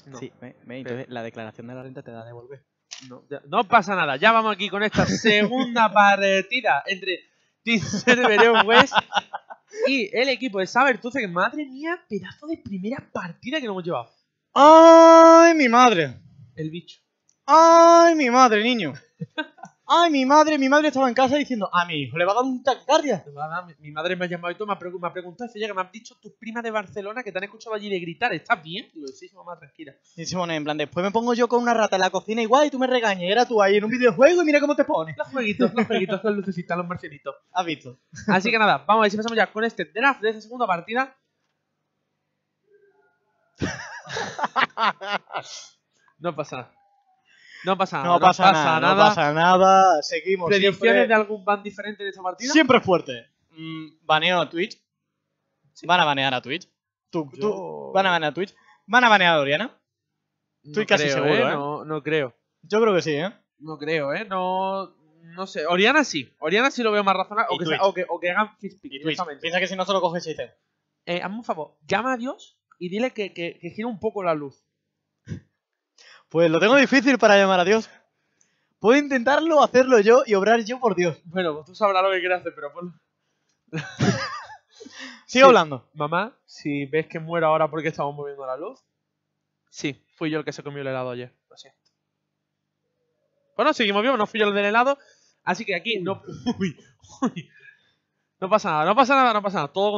No. Sí, entonces la declaración de la renta te da a devolver. No pasa nada. Ya vamos aquí con esta segunda partida entre Team Server West y el equipo de Sabertooth. Que madre mía, pedazo de primera partida que nos hemos llevado. ¡Ay, mi madre! El bicho. ¡Ay, mi madre, niño! ¡Ay, mi madre! Mi madre estaba en casa diciendo, a mi hijo le va a dar un taquicardia. Mi madre me ha llamado y todo, me ha preguntado, dice, que me han dicho tus primas de Barcelona que te han escuchado allí de gritar. ¿Estás bien? Digo, sí, mamá, tranquila. Y se pone en plan, después me pongo yo con una rata en la cocina igual y tú me regañas. Era tú ahí en un videojuego y mira cómo te pones. Los jueguitos, las lucecitas, los marcianitos. ¿Has visto? Así que nada, vamos a ver si pasamos ya con este draft de esta segunda partida. No pasa nada. No pasa nada. Seguimos. ¿Predicciones de algún ban diferente de esta partida? Siempre fuerte. Baneo a Twitch. Sí. Van a banear a Twitch. Van a banear a Twitch. Van a banear a Oriana. Estoy casi seguro, ¿eh? No creo. Yo creo que sí, ¿eh? No creo, ¿eh? No sé. Oriana sí lo veo más razonable. O que hagan fistpick directamente. Piensa que si no solo coge 6 hazme un favor. Llama a Dios y dile que gire un poco la luz. Pues lo tengo difícil para llamar a Dios. Puedo intentarlo, hacerlo yo y obrar yo por Dios. Bueno, pues tú sabrás lo que quieras hacer, pero ponlo. Sigo hablando. Mamá, si ves que muero ahora porque estamos moviendo la luz. Sí, fui yo el que se comió el helado ayer. Lo siento. Bueno, seguimos vivos, no fui yo el del helado. Así que aquí no. No pasa nada. Todo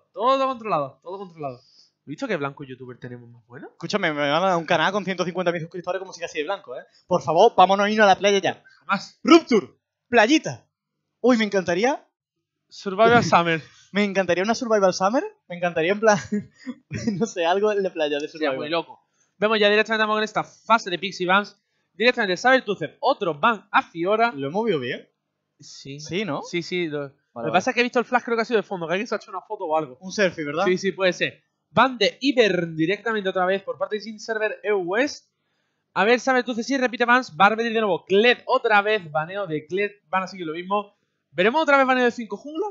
controlado. ¿Has visto qué blanco youtuber tenemos más bueno? Escúchame, me van a dar un canal con 150.000 suscriptores como si así de blanco, ¿eh? Por favor, vámonos a ir a la playa ya. Jamás. Rupture. Playita. Uy, me encantaría. Survival Summer. Me encantaría una Survival Summer. Me encantaría en plan. No sé, algo de playa de Survival. Sí, muy loco. Vemos ya directamente con esta fase de Pixie Bans. Directamente Sabertooth, otro ban a Fiora. ¿Lo hemos visto bien? Sí. Sí, ¿no? Sí. Lo que pasa es que he visto el flash, creo que ha sido de fondo, que alguien se ha hecho una foto o algo. Un selfie, ¿verdad? Sí, puede ser. Van de Ivern directamente otra vez por parte de Team Server West. A ver, Sabertooth si repite bans. Va a repetir de nuevo Kled otra vez. Baneo de Kled. Van a seguir lo mismo. ¿Veremos otra vez baneo de 5 jungla?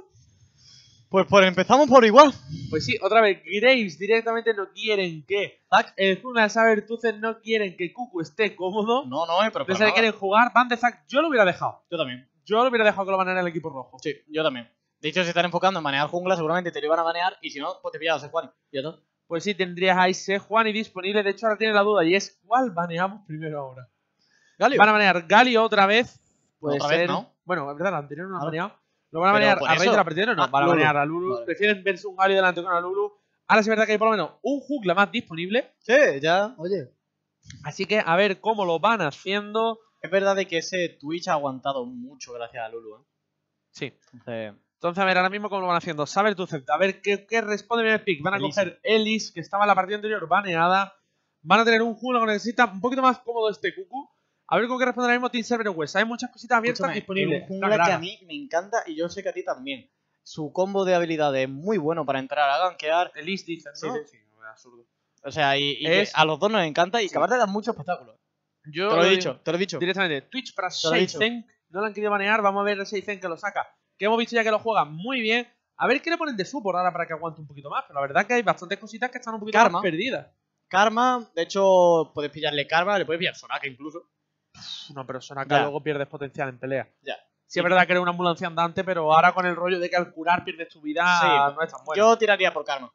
Pues empezamos por igual. Pues sí, otra vez Graves directamente no quieren que Zac, el jungla de Sabertooth no quieren que Cuckoo esté cómodo. No, pero entonces quieren jugar. Van de Zac, yo lo hubiera dejado. Yo también. Yo lo hubiera dejado que lo baneara el equipo rojo. Sí, yo también. De hecho, si están enfocando en banear jungla, seguramente te lo iban a banear. Y si no, pues te pillabas a Sejuani. ¿Y ya todo? Pues sí, tendrías a Sejuani disponible. De hecho, ahora tiene la duda. Y es, ¿cuál baneamos primero ahora? Galio. Van a banear Galio otra vez. Puede otra ser. vez, ¿no? Bueno, es verdad, la anterior no lo han baneado. ¿Lo van a banear a raíz de la partida o no? Van a Lulu. banear a Lulu. Vale. Prefieren verse un Galio delante con a Lulu. Ahora sí es verdad que hay por lo menos un jungla más disponible. Sí, ya. Oye. Así que a ver cómo lo van haciendo. Es verdad de que ese Twitch ha aguantado mucho gracias a Lulu, ¿eh? Sí. Entonces, a ver, ahora mismo cómo lo van haciendo. Sabertooth, a ver qué responde bien el pick. Van a coger Elise, que estaba en la partida anterior baneada. Van a tener un jungla que necesita un poquito más cómodo este Cuckoo. A ver cómo que responde ahora mismo Team Server West. Hay muchas cositas abiertas disponibles. Un jungla que a mí me encanta y yo sé que a ti también. Su combo de habilidades es muy bueno para entrar a gankear. Elise dice, ¿no? Sí, absurdo. O sea, y a los dos nos encanta y que aparte da mucho espectáculo. Yo te lo he dicho. Directamente, Twitch para Shayzen. No lo han querido banear. Vamos a ver a Shayzen que lo saca. Que hemos visto ya que lo juega muy bien. A ver qué le ponen de support ahora para que aguante un poquito más. Pero la verdad que hay bastantes cositas que están un poquito más perdidas. Karma, de hecho, puedes pillarle Karma, le puedes pillar Soraka incluso. Una persona que luego pierdes potencial en pelea. Ya. Sí, es verdad que era una ambulancia andante, pero ahora con el rollo de que al curar pierdes tu vida, no es tan bueno. Yo tiraría por Karma.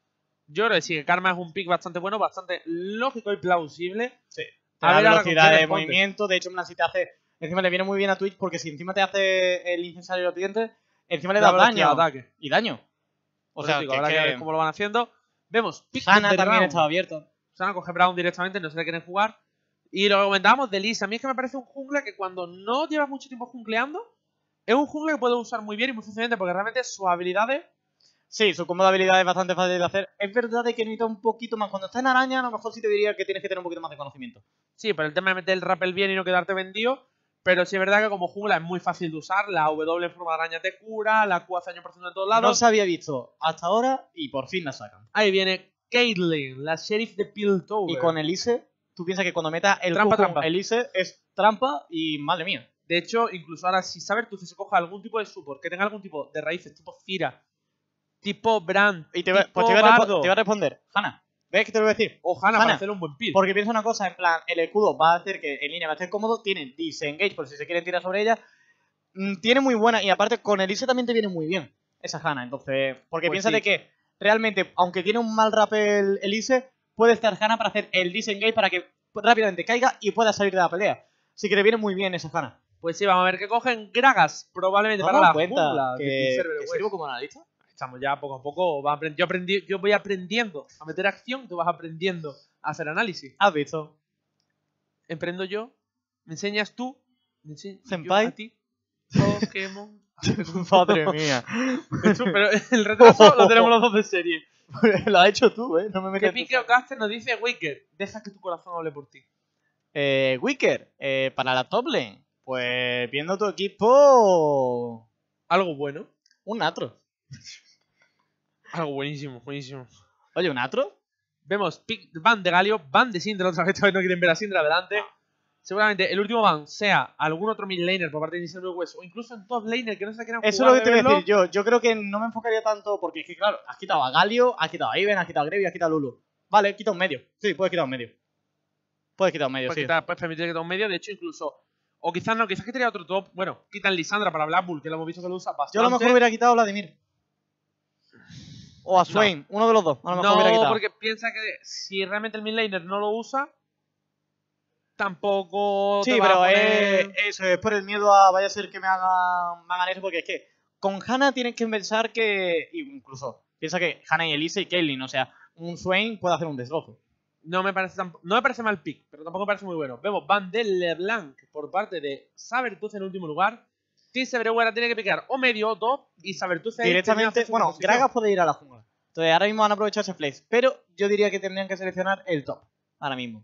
Yo creo que sí, que Karma es un pick bastante bueno, bastante lógico y plausible. Sí. A ver, velocidad de movimiento, de hecho, si te hace. Encima le viene muy bien a Twitch porque si encima te hace el incensario de los dientes, encima le da daño. Ataque. Y daño. O sea, ahora que ver cómo lo van haciendo. Vemos, pick Sana también estaba abierto. Sana coge Brown directamente, no se le quieren jugar. Y lo que comentábamos de Liz, a mí es que me parece un jungla que cuando no llevas mucho tiempo jungleando, es un jungla que puede usar muy bien y muy fácilmente porque realmente sus habilidades... Sí, su combo de habilidades es bastante fácil de hacer. Es verdad de que necesita un poquito más. Cuando está en araña, a lo mejor sí te diría que tienes que tener un poquito más de conocimiento. Sí, pero el tema de meter el rappel bien y no quedarte vendido. Pero sí es verdad que como jungla es muy fácil de usar. La W en forma de araña te cura, la Q hace daño por ciento de todos lados. No se había visto hasta ahora y por fin la sacan. Ahí viene Caitlyn, la sheriff de Piltover. Y con Elise, tú piensas que cuando metas el trampa. Elise es trampa y madre mía. De hecho, incluso ahora si Sabertooth se coja algún tipo de support que tenga algún tipo de raíces tipo Cira, tipo Brand, y te va a responder, Hanna. ¿Ves que te lo voy a decir? O Hanna Hanna, para hacer un buen peel. Porque piensa una cosa, en plan, el escudo va a hacer que en línea va a estar cómodo, tiene disengage por si se quieren tirar sobre ella, tiene muy buena, y aparte con Elise también te viene muy bien esa Hanna, entonces, porque Pues piensa sí. de que realmente, aunque tiene un mal rappel Elise, puede estar Hanna para hacer el disengage para que rápidamente caiga y pueda salir de la pelea. Así que le viene muy bien esa Hanna. Pues sí, vamos a ver qué cogen Gragas, probablemente ¿Nos para damos la cuenta jungla de que Server West. sirvo como analista? Estamos ya poco a poco. Yo voy aprendiendo a meter acción, tú vas aprendiendo a hacer análisis. ¿Has visto? Emprendo yo, me enseñas tú, me enseño yo Senpai. a ti. Pokémon. Madre mía. Pero el retraso lo tenemos los dos de serie. Lo has hecho tú, No me Que metas en tu Pique Caster nos dice Wicker, deja que tu corazón hable por ti. Wicker, para la top lane, pues viendo tu equipo, Algo bueno. un Natro. Algo buenísimo, buenísimo. Oye, ¿un Natro? Vemos ban de Galio, ban de Syndra otra vez, esta vez no quieren ver a Syndra adelante. Seguramente el último ban sea algún otro mid laner por parte de Silver West o incluso en top laner que no se quieran jugar. Eso es lo que te voy a verlo. decir yo. Yo creo que no me enfocaría tanto porque es que, claro, has quitado a Galio, has quitado a Iven, has quitado a Grevi, has quitado a Lulu. Vale, quita un medio. Sí, puedes quitar un medio. Puedes quitar un medio, sí. Puedes permitir que todo un medio, de hecho incluso... O quizás no, quizás quitaría otro top. Bueno, quitan Lisandra para Black Bull, que lo hemos visto que lo usa bastante. Yo a lo mejor hubiera quitado a Vladimir. O a Swain, uno de los dos. A lo mejor hubiera No, quitado. porque piensa que si realmente el mid laner no lo usa, tampoco Sí, te va pero a poner... eso es por el miedo a vaya a ser que me hagan eso, porque es que con Hanna tienes que pensar que, incluso, piensa que Hanna y Elise y Caitlyn, o sea, un Swain puede hacer un destrozo. No me parece mal pick, pero tampoco me parece muy bueno. Vemos Van del LeBlanc por parte de Sabertooth en último lugar. Team Severeware tiene que picar o medio o top y Sabertooth ahí Directamente, bueno, Gragas puede ir a la jungla. Entonces ahora mismo van a aprovechar ese flex, pero yo diría que tendrían que seleccionar el top, ahora mismo.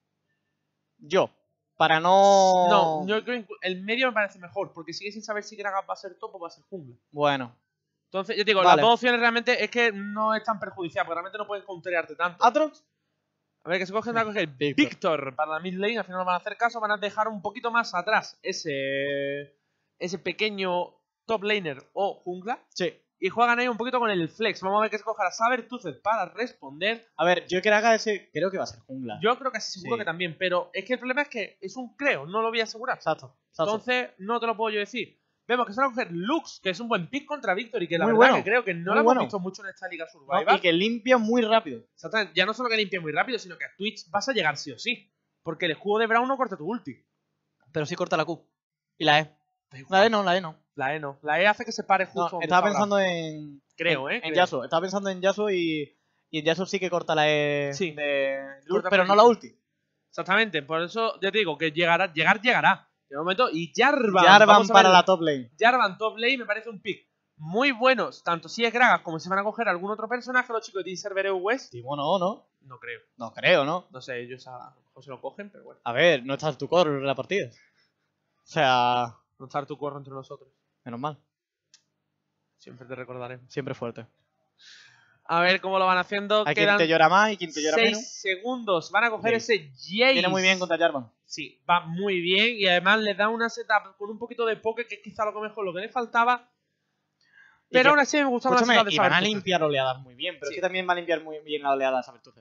Yo, para no... No, yo creo que el medio me parece mejor, porque sigue sin saber si Gragas va a ser top o va a ser jungla. Bueno. Entonces, yo te digo, Vale. las dos opciones realmente es que no es tan perjudicial, porque realmente no pueden counterearte tanto. ¿Atrox? A ver, que se cogen, van a coger Víctor para la mid lane, al final no van a hacer caso, van a dejar un poquito más atrás ese pequeño top laner o jungla. Sí. Y juegan ahí un poquito con el flex. Vamos a ver que se cogerá Sabertooth para responder. A ver, yo que haga ese, creo que va a ser jungla. Yo creo que sí, seguro que también, pero es que el problema es que es un creo, no lo voy a asegurar. Exacto. Entonces, no te lo puedo yo decir. Vemos que se van a coger Lux, que es un buen pick contra Victor y que la Muy verdad bueno. que creo que no Muy lo hemos bueno. visto mucho en esta Liga ¿No? Survivor. Y que limpia muy rápido. Exactamente. Ya no solo que limpie muy rápido, sino que a Twitch vas a llegar sí o sí. Porque el escudo de Brown no corta tu ulti. Pero sí corta la Q. Y la E. Da igual. La E no, la E no. La E no. La E hace que se pare justo No, donde estaba está pensando Brown. en... Creo, En creo. Yasuo. Estaba pensando en Yasuo y en Yasuo sí que corta la E Sí. de... Corta pero por no el- la ulti. Exactamente. Por eso ya te digo que llegará. De momento. Y Jarvan. Jarvan vamos a para ver. la top lane. Jarvan top lane me parece un pick muy bueno, tanto si es Gragas como si van a coger algún otro personaje, los chicos de Team Server West. Timo no, ¿no? No creo. No creo, ¿no? No sé, ellos a lo mejor se lo cogen, pero bueno. A ver, no está tu core en la partida. O sea, No estar tu corro entre nosotros. menos mal. Siempre te recordaremos. Siempre fuerte. A ver cómo lo van haciendo. Hay quien Quedan te llora más y quien te llora 6 menos. segundos. Van a coger Sí. ese Jace. Viene muy bien contra Jarvan. Sí, va muy bien. Y además le da una setup con un poquito de poke, que es quizá lo que mejor lo que le faltaba. Y Pero que- aún así me gustaba la Escúchame, setup de y van a Sabertooth. limpiar oleadas muy bien, pero Sí. es que también va a limpiar muy bien la oleada de Sabertooth.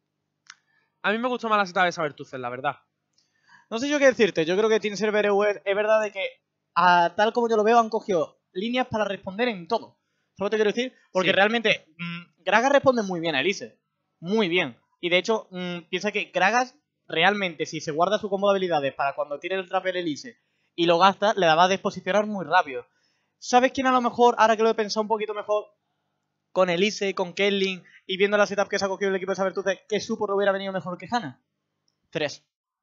A mí me gustó más la setup de Sabertooth, la verdad. No sé yo qué decirte, yo creo que Team Server es verdad de que, tal como yo lo veo, han cogido líneas para responder en todo. ¿Sabes lo que te quiero decir? Porque Sí. realmente Gragas responde muy bien a Elise. Muy bien. Y de hecho, piensa que Gragas realmente, si se guarda su combo de habilidades para cuando tire el trapper Elise y lo gasta, le va a desposicionar muy rápido. ¿Sabes quién a lo mejor, ahora que lo he pensado un poquito mejor, con Elise, con Caitlyn y viendo la setup que se ha cogido el equipo de Sabertooth, que Support hubiera venido mejor que Hanna? 3.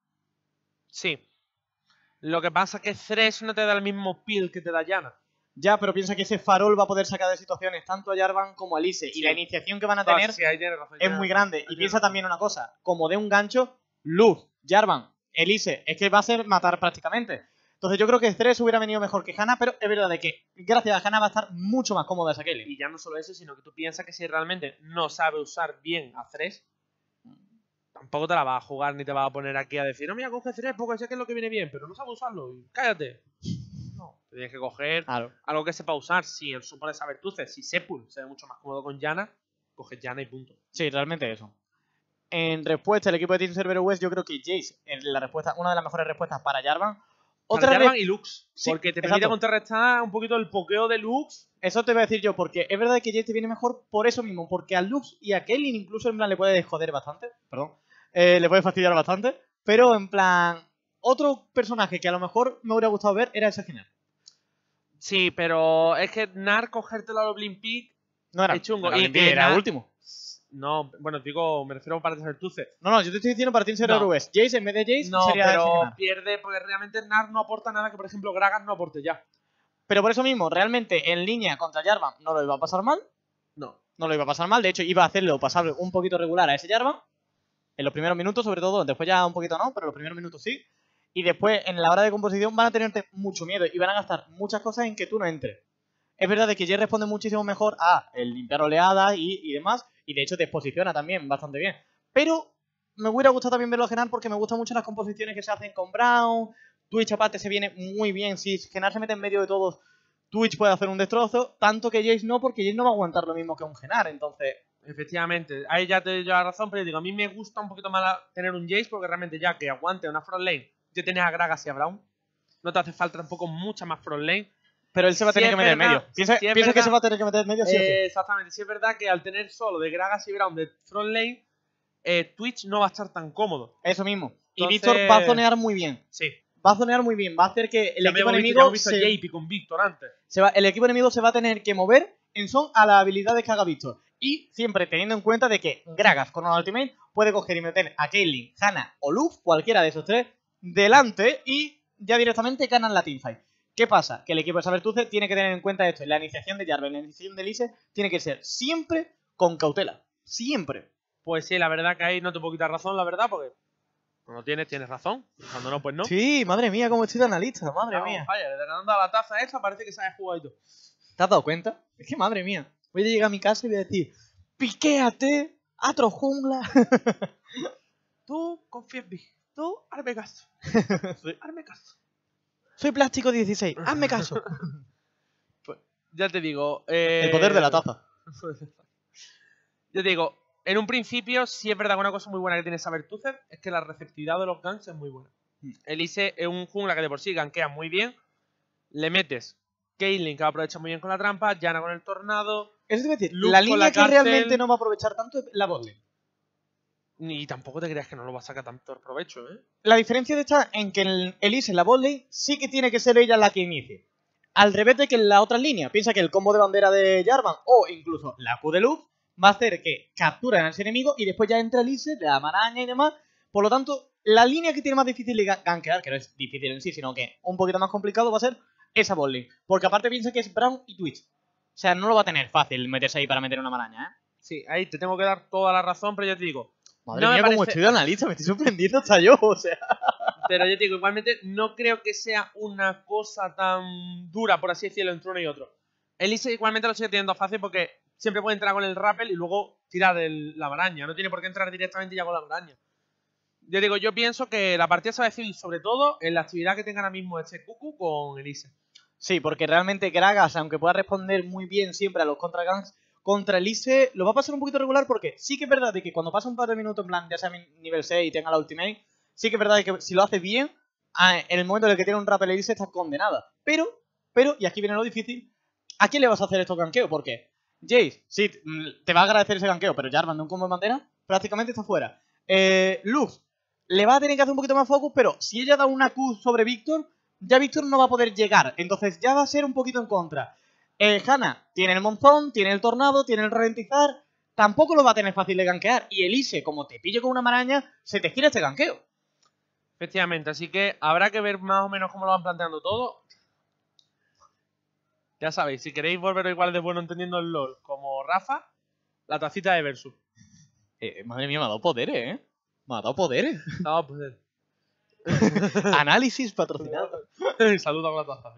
Sí. Lo que pasa es que Thresh no te da el mismo peel que te da Yana. Ya, pero piensa que ese farol va a poder sacar de situaciones tanto a Jarvan como a Elise. Sí. Y la iniciación que van a tener Sí, ahí tienes razón, es tienes muy razón. grande. Ahí Y tienes piensa razón. también una cosa, como de un gancho, Luz, Jarvan, Elise, es que va a ser matar prácticamente. Entonces yo creo que Thresh hubiera venido mejor que Hanna, pero es verdad de que gracias a Hanna va a estar mucho más cómoda esa Caitlyn. Y ya no solo eso, sino que tú piensas que si realmente no sabe usar bien a Thresh, tampoco te la vas a jugar ni te vas a poner aquí a decir, no, mira, coge Thresh porque sé que es lo que viene bien, pero no sabe usarlo, y cállate. No, te tienes que coger Claro. algo que sepa usar. Si el supone Sabertooth, si Sepul se ve mucho más cómodo con Yana, coges Yana y punto. Sí, realmente eso. en respuesta el equipo de Team Cerberus West, yo creo que Jace es la respuesta, una de las mejores respuestas para Jarvan. Para Jarvan y Lux. Sí, porque te permite exacto. contrarrestar un poquito el pokeo de Lux. Eso te voy a decir yo, porque es verdad que Jace te viene mejor por eso mismo, porque a Lux y a Caitlyn incluso en plan le puede joder bastante, perdón, le puede fastidiar bastante, pero en plan, otro personaje que a lo mejor me hubiera gustado ver era ese final. Sí, pero es que Nar cogértelo a los Olympic No era, es chungo. no era, Y Olympic, era Nar- último. No, bueno, digo, me refiero para Certuce. No, yo te estoy diciendo para Team Cerberus No. West. Jace en vez de Jace No, sería pero ese Nar. pierde porque realmente Nar no aporta nada que, por ejemplo, Gragas no aporte ya. Pero por eso mismo, realmente en línea contra Jarvan no lo iba a pasar mal. No. No lo iba a pasar mal. De hecho, iba a hacerlo pasable un poquito regular a ese Jarvan. En los primeros minutos, sobre todo. Después ya un poquito no, pero los primeros minutos sí. Y después, en la hora de composición, van a tenerte mucho miedo y van a gastar muchas cosas en que tú no entres. Es verdad de que Jace responde muchísimo mejor a el limpiar oleadas y demás. Y de hecho te posiciona también bastante bien. Pero me hubiera gustado también verlo a Genar porque me gustan mucho las composiciones que se hacen con Brown. Twitch aparte se viene muy bien. Si Genar se mete en medio de todos, Twitch puede hacer un destrozo. Tanto que Jace no, porque Jace no va a aguantar lo mismo que un Genar. Entonces, Efectivamente, ahí ya te doy la razón, pero yo digo, a mí me gusta un poquito más tener un Jace porque realmente ya que aguante una front lane, ya tienes a Gragas y a Brown. No te hace falta tampoco mucha más front lane. pero él se va a Sí tener es que meter en verdad, medio. Piensa, sí es piensa que verdad. se va a tener que meter en medio, sí o sí. Exactamente, sí es verdad que al tener solo de Gragas y Brown de front lane, Twitch no va a estar tan cómodo. Eso mismo. Y Entonces- Víctor va a zonear muy bien. Sí. Va a zonear muy bien. Va a hacer que el Ya equipo hemos enemigo visto a JP con Víctor antes. el equipo enemigo se va a tener que mover en son a las habilidades que haga Víctor. Y siempre teniendo en cuenta de que Gragas con un ultimate puede coger y meter a Caitlyn, Hanna o Lux, cualquiera de esos tres, delante y ya directamente ganan la teamfight. ¿Qué pasa? Que el equipo de Sabertooth tiene que tener en cuenta esto. La iniciación de Jarvan, la iniciación de Elise tiene que ser siempre con cautela. Siempre. Pues sí, la verdad que ahí no te puedo quitar razón, la verdad, porque cuando tienes razón. Cuando no, pues no. Sí, madre mía, cómo estoy de analista, madre Vamos, mía. vaya, le dando a la taza esa, parece que sabes jugar y todo. ¿Te has dado cuenta? Es que madre mía. Voy a llegar a mi casa y voy a decir, piquéate, atro jungla. Tú confía en mí. Tú, hazme caso. Sí. Hazme caso. Soy plástico 16, hazme caso. Pues, ya te digo. El poder de la taza. Yo te digo, en un principio, sí es verdad que una cosa muy buena que tiene Sabertooth es que la receptividad de los ganks es muy buena. Elise es un jungla que de por sí gankea muy bien. Le metes Caitlyn, que va a aprovechar muy bien con la trampa. Yana con el tornado. Eso te iba a decir, Lux la con línea la que cárcel. realmente no va a aprovechar tanto es la botlane. Y tampoco te creas que no lo va a sacar tanto provecho, ¿eh? La diferencia está en que el Elise en la botlane sí que tiene que ser ella la que inicie. Al revés de que en la otra línea, piensa que el combo de bandera de Jarvan o incluso la Q de Lux va a hacer que capturen a ese enemigo y después ya entra Elise, le da maraña y demás. Por lo tanto, la línea que tiene más difícil de gankear, que no es difícil en sí, sino que un poquito más complicado, va a ser esa botlane. Porque aparte piensa que es Brown y Twitch. O sea, no lo va a tener fácil meterse ahí para meter una maraña, ¿eh? Sí, ahí te tengo que dar toda la razón, pero yo te digo. Madre No me mía, como parece- estoy de analista, me estoy sorprendiendo hasta yo, o sea. Pero yo te digo, igualmente no creo que sea una cosa tan dura, por así decirlo, entre uno y otro. Elise igualmente lo sigue teniendo fácil porque siempre puede entrar con el rappel y luego tirar la maraña. No tiene por qué entrar directamente ya con la maraña. Yo digo, yo pienso que la partida se va a decidir sobre todo en la actividad que tenga ahora mismo este Cucu con Elise. Sí, porque realmente Gragas, aunque pueda responder muy bien siempre a los contraganks, contra Elise lo va a pasar un poquito regular porque sí que es verdad de que cuando pasa un par de minutos en plan, ya sea nivel 6 y tenga la ultimate, sí que es verdad de que si lo hace bien, en el momento en el que tiene un rappel Elise está condenada. Pero, y aquí viene lo difícil, ¿a quién le vas a hacer estos gankeos? Porque Jace, sí, te va a agradecer ese gankeo, pero Jarvan de un combo de bandera prácticamente está fuera. Lux le va a tener que hacer un poquito más focus, pero si ella da una Q sobre Víctor, ya Víctor no va a poder llegar. Entonces ya va a ser un poquito en contra. Hanna tiene el monzón, tiene el tornado, tiene el ralentizar. Tampoco lo va a tener fácil de gankear. Y Elise, como te pille con una maraña, se te gira este gankeo. Efectivamente, así que habrá que ver más o menos cómo lo van planteando todo. Ya sabéis, si queréis volver igual de bueno entendiendo el LoL como Rafa, la tacita de Versus. Madre mía, me ha dado poderes, ¿eh? Me ha dado poderes. No, pues Análisis patrocinado. saluda con la taza.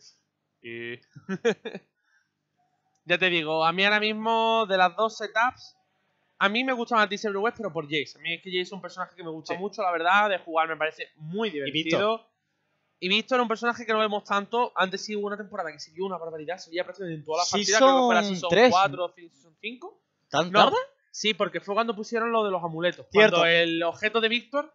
Ya te digo, a mí ahora mismo de las dos setups, a mí me gusta más Disable West, pero por Jace. A mí es que Jace es un personaje que me gusta Sí. mucho, la verdad, de jugar me parece muy divertido. Y Víctor es un personaje que no vemos tanto. Antes sí hubo una temporada que siguió una barbaridad. Seguía prácticamente en todas las partidas. Creo que fue la Season 4 o Season 5. ¿Tan No, tarde? Sí, porque fue cuando pusieron lo de los amuletos. Cierto. Cuando el objeto de Víctor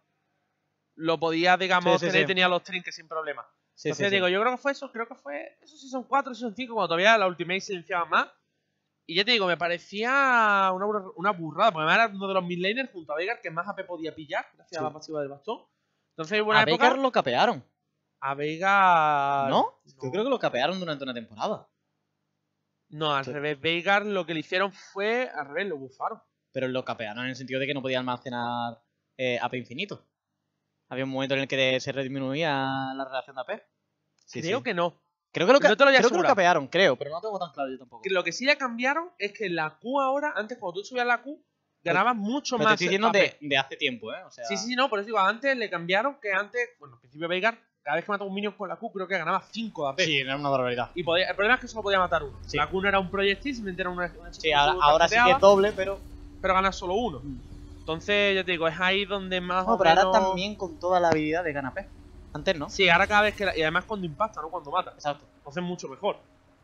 lo podía, digamos, Sí, sí, tener y sí. tenía los trinques sin problema. Sí, Entonces sí, digo, sí. yo creo que fue eso, eso sí son 4, sí son 5, cuando todavía la Ultimate silenciaba más. Y ya te digo, me parecía una burrada, porque además era uno de los midlaners junto a Veigar que más AP podía pillar, gracias a la pasiva del bastón. Entonces hubo una A época... Veigar lo capearon, A Veigar... ¿no? Yo creo que lo capearon durante una temporada. No, al revés, Veigar lo que le hicieron fue... Al revés, lo bufaron. Pero lo capearon en el sentido de que no podía almacenar AP infinito. Había un momento en el que se disminuía la relación de AP. Sí, Creo sí. que no. Creo que lo, No te lo voy a creo que lo asegurar. capearon, creo, pero no tengo tan claro yo tampoco. Que lo que sí le cambiaron es que la Q ahora, antes cuando tú subías la Q, ganabas mucho Pero te más estoy diciendo AP. de hace tiempo, ¿eh? O sea, Sí, no, por eso digo, antes le cambiaron que antes, bueno, al principio Veigar, cada vez que mataba un minion con la Q, creo que ganaba 5 de AP. sí, era una barbaridad. Y el problema es que solo podía matar uno. Sí. La Q no era un proyectil, simplemente era una Sí, ahora sí que es doble, pero... pero ganas solo uno. Entonces, ya te digo, es ahí donde más No, o pero ahora menos... también con toda la habilidad de gana AP. Antes no. Sí, ahora cada vez que... Y además cuando impacta, no cuando mata. Exacto. Entonces mucho mejor.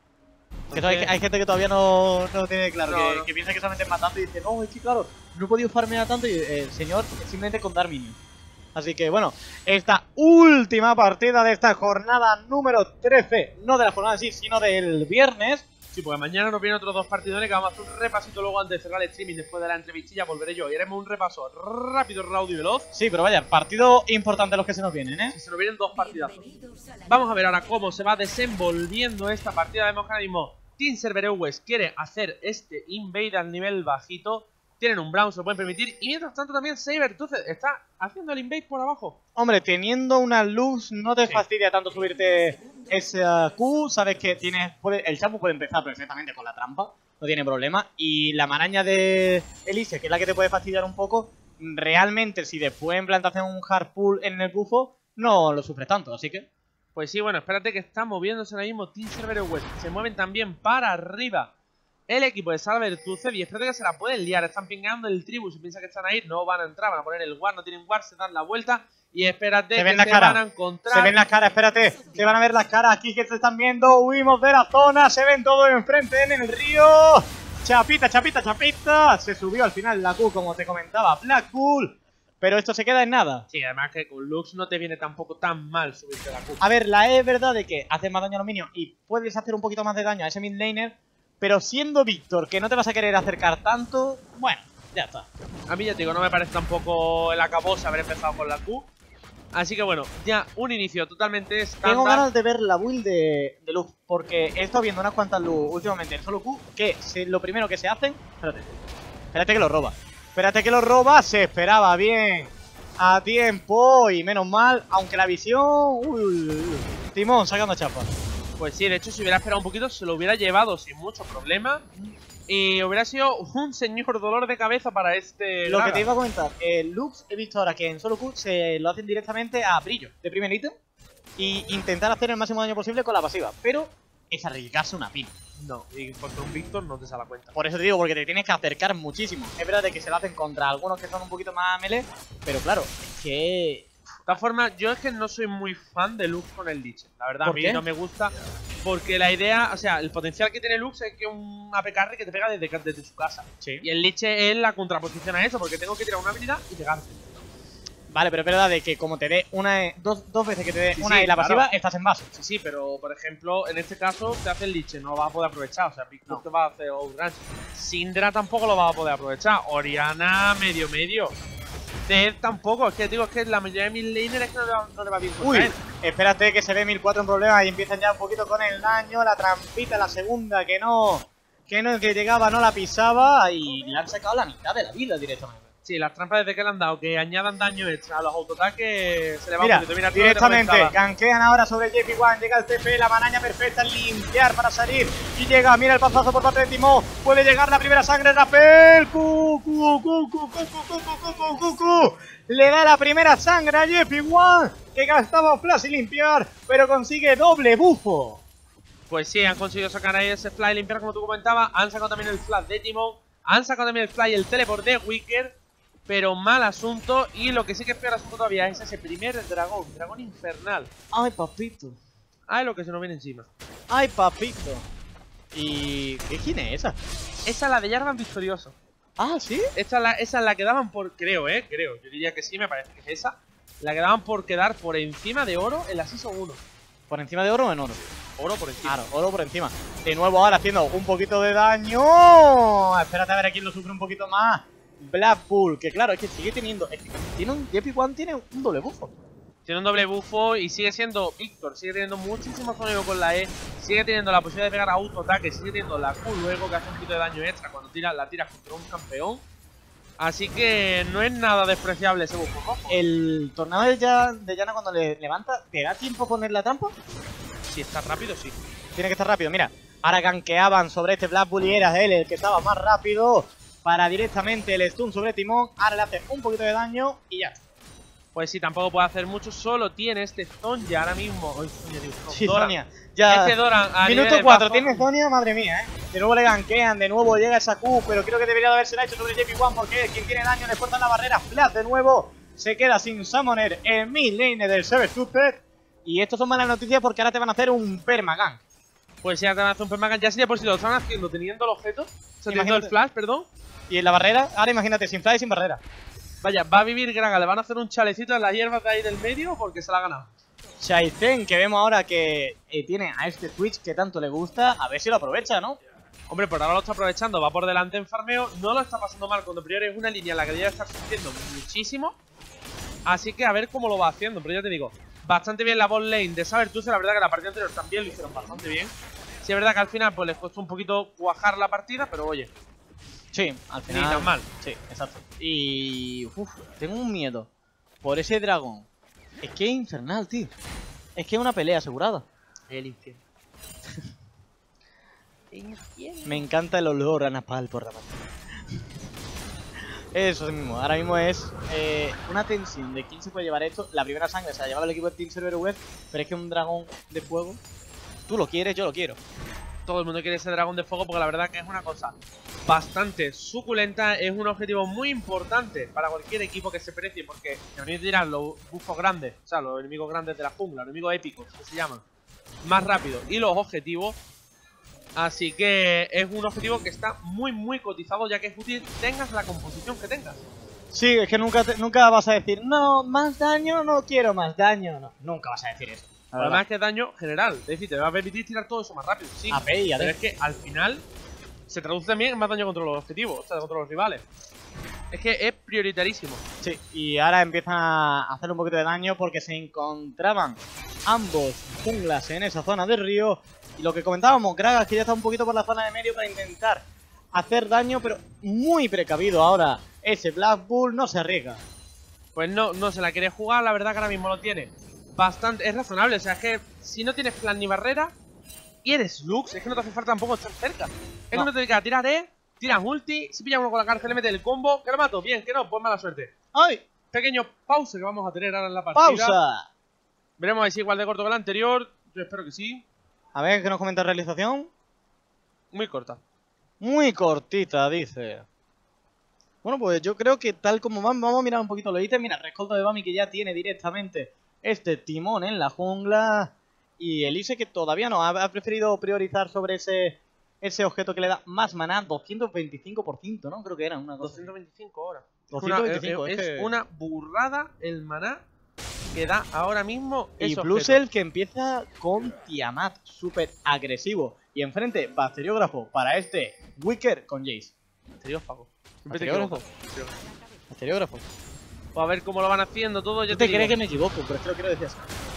Que hay gente que todavía no tiene claro, No. que piensa que solamente es matando y dice, no, es que claro, no he podido farmear tanto y el señor simplemente con dar minions. Así que bueno, esta última partida de esta jornada número 13, no de la jornada en sí, sino del viernes. Sí, porque mañana nos vienen otros 2 partidones que vamos a hacer un repasito luego antes de cerrar el streaming. Después de la entrevistilla volveré yo y haremos un repaso rápido, raudo y veloz. Sí, pero vaya, partido importante los que se nos vienen, ¿eh? Si se nos vienen 2 partidazos. Vamos a ver ahora cómo se va desenvolviendo esta partida. Vemos que ahora mismo Team Cerberus quiere hacer este invade al nivel bajito. Tienen un Brown, se lo pueden permitir. Y mientras tanto también Sabertooth está haciendo el invade por abajo. Hombre, teniendo una luz no te fastidia tanto subirte esa Q. Sabes que el Chapu puede empezar perfectamente con la trampa, no tiene problema. Y la maraña de Elise, que es la que te puede fastidiar un poco, realmente si después en plan te hacen un hard pull en el bufo, no lo sufres tanto, así que... Pues sí, bueno, espérate que está moviéndose ahora mismo Team Cerberus. Se mueven también para arriba el equipo de Sabertooth y espérate que se la pueden liar. Están pingando el tribu, si piensan que están ahí, no van a entrar, van a poner el ward, no tienen ward, se dan la vuelta y espérate Se que ven la se cara. van a encontrar. Se ven las caras, espérate, se van a ver las caras aquí que se están viendo, huimos de la zona, se ven todos enfrente en el río. Chapita, chapita, chapita, se subió al final la Q como te comentaba, Blackpool. Pero esto se queda en nada. Sí, además que con Lux no te viene tampoco tan mal subirte la Q. A ver, la E es verdad de que haces más daño a los minions y puedes hacer un poquito más de daño a ese mid laner, pero siendo Víctor, que no te vas a querer acercar tanto, bueno, ya está. A mí ya te digo, no me parece tampoco el acabose haber empezado con la Q. Así que bueno, ya un inicio totalmente estándar. Tengo ganas de ver la build de Lux, porque he estado viendo unas cuantas Lux últimamente en solo Q, que lo primero que se hacen... Espérate que lo roba. Espérate que lo roba, se esperaba bien a tiempo y menos mal, aunque la visión... Timón sacando chapa. Pues sí, de hecho si hubiera esperado un poquito se lo hubiera llevado sin mucho problema. Y hubiera sido un señor dolor de cabeza para este... Lo que te iba a comentar, Lux he visto ahora que en solo Q se lo hacen directamente a brillo de primer ítem y intentar hacer el máximo daño posible con la pasiva, pero es arriesgarse una pina. No, y contra un Víctor no te sale la cuenta. Por eso te digo, porque te tienes que acercar muchísimo. Es verdad de que se lo hacen contra algunos que son un poquito más melee, pero claro, es que... De todas formas, yo es que no soy muy fan de Lux con el Lich. La verdad, a ¿Por mí qué? no me gusta. Porque la idea, o sea, el potencial que tiene Lux es que un AP carry que te pega desde su casa. Sí. Y el Lich es la contraposición a eso, porque tengo que tirar una habilidad y pegarte. Vale, pero es verdad de que como te dé una dos veces que te dé Sí, una sí, y la pasiva, claro. estás en base. Sí, sí, pero por ejemplo, en este caso te hace el Lich, no lo vas a poder aprovechar. O sea, Víctor No. te va a hacer Outrange. Syndra tampoco lo vas a poder aprovechar. Oriana, medio. Zed tampoco, es que digo, es que la mayoría de mis laners es que no le va bien contra Uy, él. espérate que se ve 1004 en problemas y empiezan ya un poquito con el daño, la trampita, la segunda que que llegaba no la pisaba y le han sacado la mitad de la vida directamente. Sí, las trampas desde que le han dado que añadan daño extra a los autoataques se le va Mira, un poquito. Mira, directamente, todo lo que te gankean ahora sobre JP1, llega el TP, la maraña perfecta, limpiar para salir y llega, mira el pasazo por parte de Timo, puede llegar la primera sangre, Rapel, le da la primera sangre a JP1, que gastaba flash y limpiar, pero consigue doble bufo. Pues sí, han conseguido sacar ahí ese fly limpiar como tú comentabas, han sacado también el flash de Timon, han sacado también el fly y el teleport de Wicker. Pero mal asunto, y lo que sí que es peor asunto todavía es ese primer dragón infernal. Ay, papito. Ay, lo que se nos viene encima. Ay, papito. ¿Y quién es esa? Esa es la de Jarvan victorioso. Ah, ¿sí? Esa es la que daban por... Creo. Yo diría que sí, me parece que es esa. La que daban por quedar por encima de oro en la Season 1. ¿Por encima de oro o en oro? Oro por encima. Claro, oro por encima. De nuevo ahora haciendo un poquito de daño. Espérate a ver a quién lo sufre un poquito más. Blackpool, que claro, es que sigue teniendo... Es que tiene un... JP1 tiene un doble bufo. Tiene un doble bufo y sigue siendo Víctor. Sigue teniendo muchísimo sonido con la E. Sigue teniendo la posibilidad de pegar autoataque. Sigue teniendo la Q luego, que hace un poquito de daño extra cuando la tiras contra un campeón. Así que no es nada despreciable ese bufo rojo. El tornado de Yana cuando le levanta, ¿te da tiempo a poner la trampa? Si está rápido, sí. Tiene que estar rápido, mira. Ahora gankeaban sobre este Blackpool y era él el que estaba más rápido para directamente el stun sobre Timón. Ahora le hace un poquito de daño y ya. Pues sí, tampoco puede hacer mucho. Solo tiene este Zonya ahora mismo. Uy, Zonya, digo, no, Sí, Doran. Zonya. Ya. Este Doran a Minuto nivel 4, bajo. tiene Zonya, madre mía, De nuevo le gankean, de nuevo llega esa Q, pero creo que debería de haberse hecho sobre JP1 porque quien tiene daño le fuerzan la barrera. Flash de nuevo, se queda sin summoner el mid lane del Sabertooth. Y esto son malas noticias porque ahora te van a hacer un permagank. Pues ya te van a hacer un permagan. Ya sería por si lo están haciendo teniendo el objeto. O sea, teniendo Imagínate. el flash, perdón. Y en la barrera, ahora imagínate, sin flash y sin barrera. Vaya, va a vivir Graga. Le van a hacer un chalecito en las hierbas de ahí del medio porque se la ha ganado. Shaizen, que vemos ahora que tiene a este Twitch que tanto le gusta, a ver si lo aprovecha, ¿no? Hombre, por ahora lo está aprovechando. Va por delante en farmeo. No lo está pasando mal cuando priori es una línea en la que debe estar sufriendo muchísimo. Así que a ver cómo lo va haciendo. Pero ya te digo, bastante bien la bot lane de Sabertooth. La verdad que la partida anterior también lo hicieron bastante bien. Sí, es verdad que al final pues les costó un poquito cuajar la partida, pero oye, Sí, al ni final. tan mal. Sí, exacto. Y. Tengo un miedo por ese dragón. Es que es infernal, tío. Es que es una pelea asegurada. El infierno. Me encanta el olor a napal por la pantalla. Eso mismo, ahora mismo es una tensión de quién se puede llevar esto. La primera sangre se la llevaba el equipo de Team Server Web, pero es que un dragón de fuego, tú lo quieres, yo lo quiero. Todo el mundo quiere ese dragón de fuego porque la verdad que es una cosa bastante suculenta. Es un objetivo muy importante para cualquier equipo que se precie, porque te venís a tirar los bufos grandes, o sea, los enemigos grandes de la jungla, los enemigos épicos, que se llaman, más rápido, y los objetivos. Así que es un objetivo que está muy cotizado, ya que es útil tengas la composición que tengas. Sí, es que nunca vas a decir, no, más daño, no quiero más daño. No, nunca vas a decir eso. Además que es daño general, es decir, te va a permitir tirar todo eso más rápido, sí. AP y AD. Pero es que al final se traduce también en más daño contra los objetivos, o sea, contra los rivales. Es que es prioritarísimo. Sí, y ahora empiezan a hacer un poquito de daño porque se encontraban ambos junglas en esa zona del río. Y lo que comentábamos, Gragas que ya está un poquito por la zona de medio para intentar hacer daño, pero muy precavido ahora. Ese Black Bull no se arriesga. Pues no se la quiere jugar, la verdad que ahora mismo lo tiene bastante, es razonable, o sea, es que si no tienes plan ni barrera y eres Lux, es que no te hace falta tampoco estar cerca. Es que no te dedicas a tirar, tiras ulti, si pilla uno con la cárcel le mete el combo, que lo mato, bien, que no, pues mala suerte. ¡Ay! Pequeño pausa que vamos a tener ahora en la partida. ¡Pausa! Veremos a ver si es igual de corto que el anterior, yo espero que sí. A ver, ¿qué nos comenta realización? Muy corta. Muy cortita, dice. Bueno, pues yo creo que tal como vamos a mirar un poquito los ítems. Mira, Rescoldo de Bami que ya tiene directamente este timón en la jungla. Y Elise que todavía no, ha preferido priorizar sobre ese objeto que le da más maná, 225%, ¿no? Creo que era una cosa. 225 horas. 225, es una burrada el maná que da ahora mismo Y ese Blusel objeto. que empieza con Tiamat, súper agresivo. Y enfrente, Bacteriógrafo para este Wicker con Jace. Bacteriófago. Siempre te Bacteriógrafo. equivocas. Bacteriógrafo. Pues a ver cómo lo van haciendo todo. ¿Tú te crees que me equivoco? Pero es que lo quiero decir así.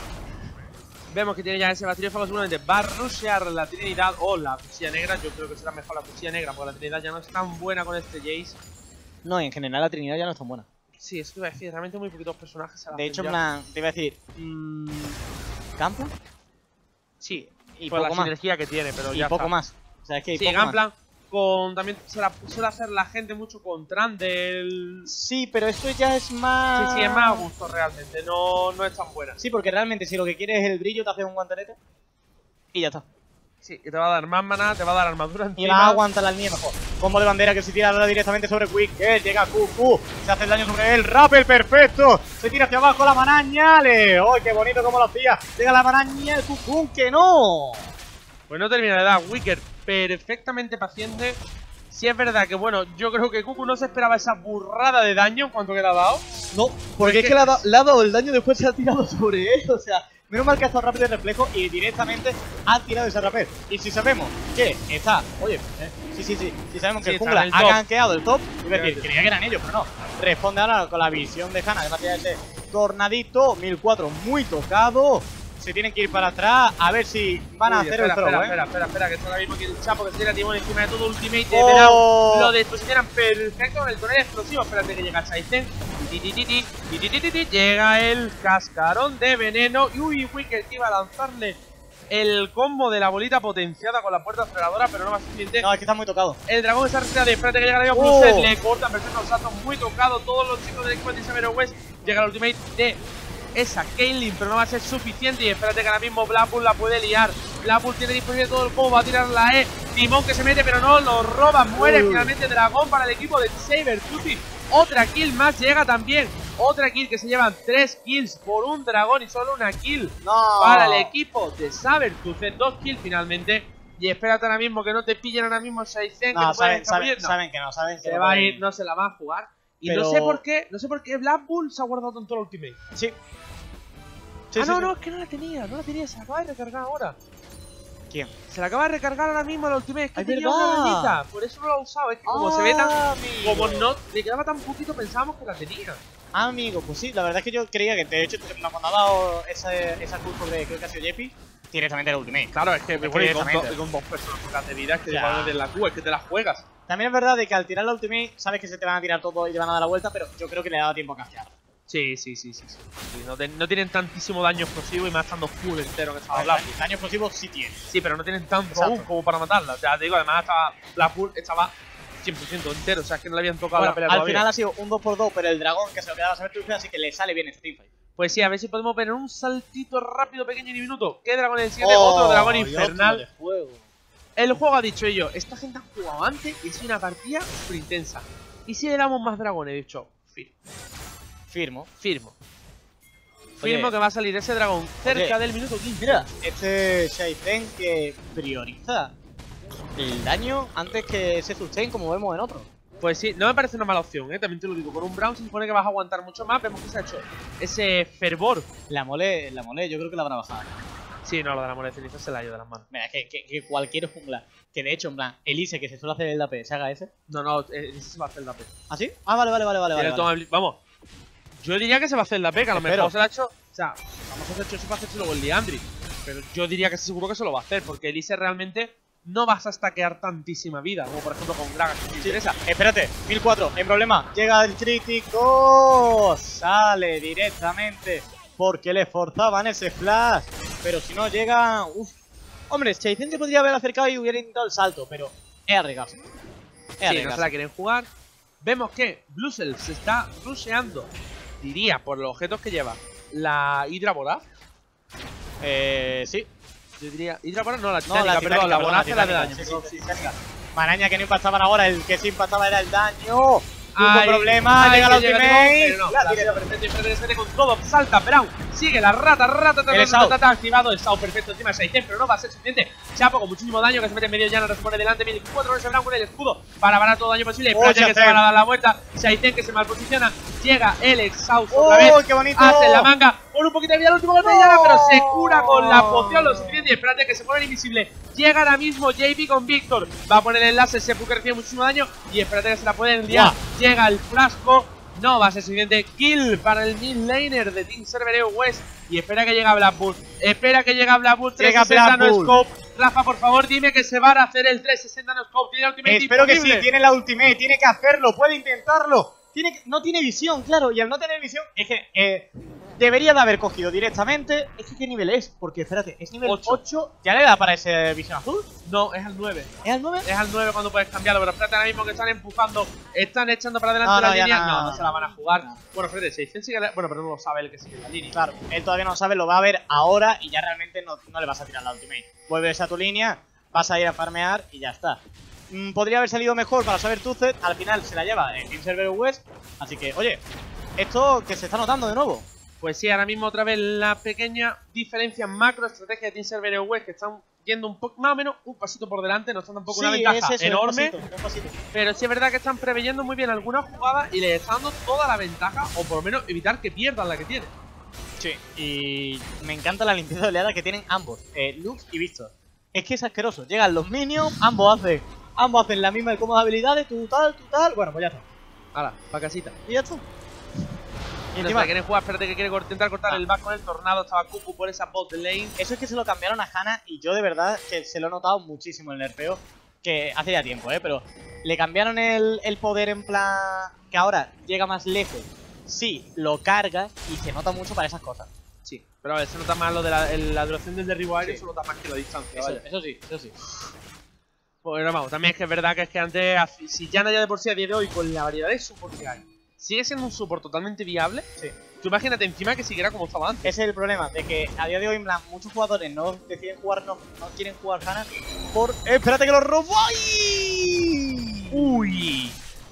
Vemos que tiene ya ese bacteriófago, seguramente va a rushear la Trinidad o la cuchilla negra. Yo creo que será mejor la cuchilla negra, porque la Trinidad ya no es tan buena con este Jace. No, y en general la Trinidad ya no es tan buena. Sí, eso iba a decir, realmente muy poquitos personajes se la De hacen hecho, en ya. plan, te iba a decir... ¿Campo? Sí, Y por la poco más. sinergia que tiene, pero Y ya poco está. más. O sea, es que hay Sí, poco más. Gunplan con también suele hacer la gente mucho con Trundle. Sí, pero esto ya es más... Sí, es más a gusto realmente, no es tan buena. Sí, porque realmente si lo que quieres es el brillo, te haces un guantelete. Y ya está. Sí, y te va a dar más maná, te va a dar armadura Y encima. va a aguantar la línea mejor. Combo de bandera que se tira ahora directamente sobre Quick. Llega QQ. Se hace el daño sobre él. Rappel perfecto. Se tira hacia abajo la manañale. ¡Oh, qué bonito como lo hacía! Llega la manaña el QQ que no. Pues no termina de dar. Wicker perfectamente paciente. Sí es verdad que, bueno, yo creo que Cucu no se esperaba esa burrada de daño en cuanto que le ha dado. No, porque es que le ha dado el daño, después se ha tirado sobre él. O sea, menos mal que ha estado rápido el reflejo y directamente ha tirado ese rapel. Y si sabemos que está, oye, si sabemos que el jungla ha gankeado el top, iba a decir, creía que eran ellos, pero no. Responde ahora con la visión de Hanna, que va a tirar ese tornadito, 1004 muy tocado. Se tienen que ir para atrás a ver si van a hacer el throw, espera, que esto ahora mismo quiere el Chapo, que se tira Timón encima de todo ultimate de Verao. Lo desposicionan perfecto con el torneo explosivo. Espérate que llega Chaizen. Llega el cascarón de veneno. Y uy, Wicked que iba a lanzarle el combo de la bolita potenciada con la puerta aceleradora, pero no más suficiente. No, es que está muy tocado. El dragón está retirado. Espérate que llega la Bluset. Le cortan perfecto los saltos, muy tocado. Todos los chicos del equipo de Tinserbero West. Llega el ultimate de esa Caitlyn, pero no va a ser suficiente. Y espérate que ahora mismo Blackpool la puede liar. Blackpool tiene disponible todo el combo, va a tirar la E. Timón que se mete, pero no, lo roba. Muere finalmente dragón para el equipo de Sabertooth. Otra kill más llega también. Otra kill que se llevan 3 kills por un dragón y solo una kill para el equipo de Sabertooth. 2 kills finalmente. Y espérate ahora mismo que no te pillen ahora mismo Shaizen. No, saben que no. Se va a ir, no se la va a jugar. Y pero... no sé por qué Blackpool se ha guardado tanto la ultimate. Sí. No, es que no la tenía, se la acaba de recargar ahora. ¿Quién? Se la acaba de recargar ahora mismo la ultimate, es que tenía una rayita, por eso no la ha usado, es que como se ve tan... Amigo. Como no le quedaba tan poquito pensábamos que la tenía. Amigo, pues sí, la verdad es que yo creía que, de hecho, cuando ha dado esa curso de, creo que ha sido Jeppy, directamente el ultimate. Claro, es que con 2 personas de vida, es que igual desde la Q, es que te la juegas. También es verdad de que al tirar la ultimate, sabes que se te van a tirar todo y te van a dar la vuelta, pero yo creo que le ha dado tiempo a castear. Sí. No tienen tantísimo daño explosivo y más estando full entero en esa Blackpool. Daño explosivo sí tiene. Sí, pero no tienen tanto aún como para matarla. O sea, te digo, además Blackpool estaba 100% entero. O sea, es que no le habían tocado la pelea al todavía. Final ha sido un 2x2, pero el dragón que se lo quedaba a saber así que le sale bien este teamfight. Pues sí, a ver si podemos ver un saltito rápido, pequeño y diminuto. ¿Qué dragón es el siguiente? Otro dragón infernal. El juego ha dicho ello. Esta gente ha jugado antes y es una partida súper intensa. ¿Y si le damos más dragones? He dicho, Firmo que va a salir ese dragón cerca del minuto 15. Mira, este Shaizen que prioriza el daño antes que ese sustain como vemos en otro. Pues sí, no me parece una mala opción, también te lo digo. Con un Brown se supone que vas a aguantar mucho más. Vemos que se ha hecho ese fervor. La mole yo creo que la van a bajar. Sí, no, lo de la mole de ceniza se la ha ido de las manos. Mira, que cualquier jungla, que de hecho, en plan, Elise, que se suele hacer el DP, se haga ese. No, Elise se va a hacer el DP. ¿Ah, sí? Ah, vale. Vamos. Yo diría que se va a hacer la pega, a lo mejor se la ha hecho. O sea, vamos a hacer eso para hacerse luego el Liandry. Pero yo diría que seguro que se lo va a hacer, porque Elise realmente no vas a stackear tantísima vida, como por ejemplo con Gragas, si te interesa. Espérate, 1004, en problema. Llega el crítico, sale directamente, porque le forzaban ese flash. Pero si no llega, hombre, Shaizen se podría haber acercado y hubiera intentado el salto, pero es arriesgarse. No se la quieren jugar. Vemos que Bluesel se está rusheando, diría, por los objetos que lleva, la Hydra Voraz. Sí. Yo diría, Hydra Voraz no, la Titánica, perdón, la Voraz es la de daño. Sí. Maraña que no impactaban ahora, el que sí impactaba era el daño. Tuvo problema, llega la ultimate. La tira perfecto, con todo, salta Brown, sigue la rata, activado el Sao perfecto encima de Shaizen, pero no va a ser suficiente. Chapo con muchísimo daño que se mete en medio llano, no se pone delante, 1004 ese Brown con el escudo para parar todo daño posible. Playa que se van a dar la vuelta, Shaizen que se mal posiciona, llega el exhausto otra vez, qué bonito. hace la manga, con un poquito de vida el último golpe de llana, pero se cura con la poción lo suficiente y espérate que se pone invisible. Llega ahora mismo JP con Víctor, va a poner el enlace, Sepu que recibe muchísimo daño y espérate que se la pueden liar. Llega el frasco, no va a ser suficiente. Kill para el mid laner de Tinserbero West. Y espera que llega Blackpool. 360 no scope. Rafa, por favor, dime que se va a hacer el 360 no scope. Tiene la ultimate. Espero que sí, tiene la ultimate, tiene que hacerlo, puede intentarlo. No tiene visión, claro, y al no tener visión es que debería de haber cogido directamente. Es que ¿qué nivel es? Porque espérate, es nivel 8. ¿Ya le da para ese visión azul? No, es al 9. ¿Es al 9? Es al 9 cuando puedes cambiarlo, pero espérate ahora mismo que están empujando, están echando para adelante la línea. No se la van a jugar. Bueno, espérate, Shaizen sigue bueno, pero no lo sabe el que sigue la línea. Claro, él todavía no lo sabe, lo va a ver ahora y ya realmente no le vas a tirar la ultimate. Vuelves a tu línea, vas a ir a farmear y ya está. Podría haber salido mejor para Sabertooth, al final se la lleva el Tinserbero West. Así que, oye, esto que se está notando de nuevo. Pues sí, ahora mismo otra vez la pequeña diferencia macro estrategia de Tinserbero West, que están yendo un poco, más o menos, un pasito por delante, no está tampoco Sí, una ventaja es eso, enorme. un pasito. Pero sí es verdad que están preveyendo muy bien algunas jugadas y les está dando toda la ventaja, o por lo menos evitar que pierdan la que tienen. Sí, y me encanta la limpieza de oleada que tienen ambos, Lux y Víctor. Es que es asqueroso. Llegan los minions, ambos hacen la misma de cómodas habilidades, tú tal. Bueno, pues ya está. Hala, pa' casita. Y ya está. Y encima quieren jugar, espérate que quiere intentar cortar el back con el tornado. Estaba Cuckoo por esa bot lane. Eso es que se lo cambiaron a Hanna y yo de verdad que se lo he notado muchísimo en el nerfeo. Que hace ya tiempo, pero le cambiaron el poder en plan que ahora llega más lejos. Sí, lo cargas y se nota mucho para esas cosas. Sí, pero a ver, se nota más lo de la duración del derribo aéreo, se nota más que la distancia. Eso sí. Bueno, vamos, también es que es verdad que antes, si Janna ya de por sí a día de hoy, con la variedad de support que hay, sigue siendo un support totalmente viable. Sí. Tú imagínate encima que siguiera como estaba antes. Ese es el problema, de que a día de hoy en plan, muchos jugadores no deciden jugar, no quieren jugar Hanna por... ¡Espérate que lo robó! ¡Ay! ¡Uy!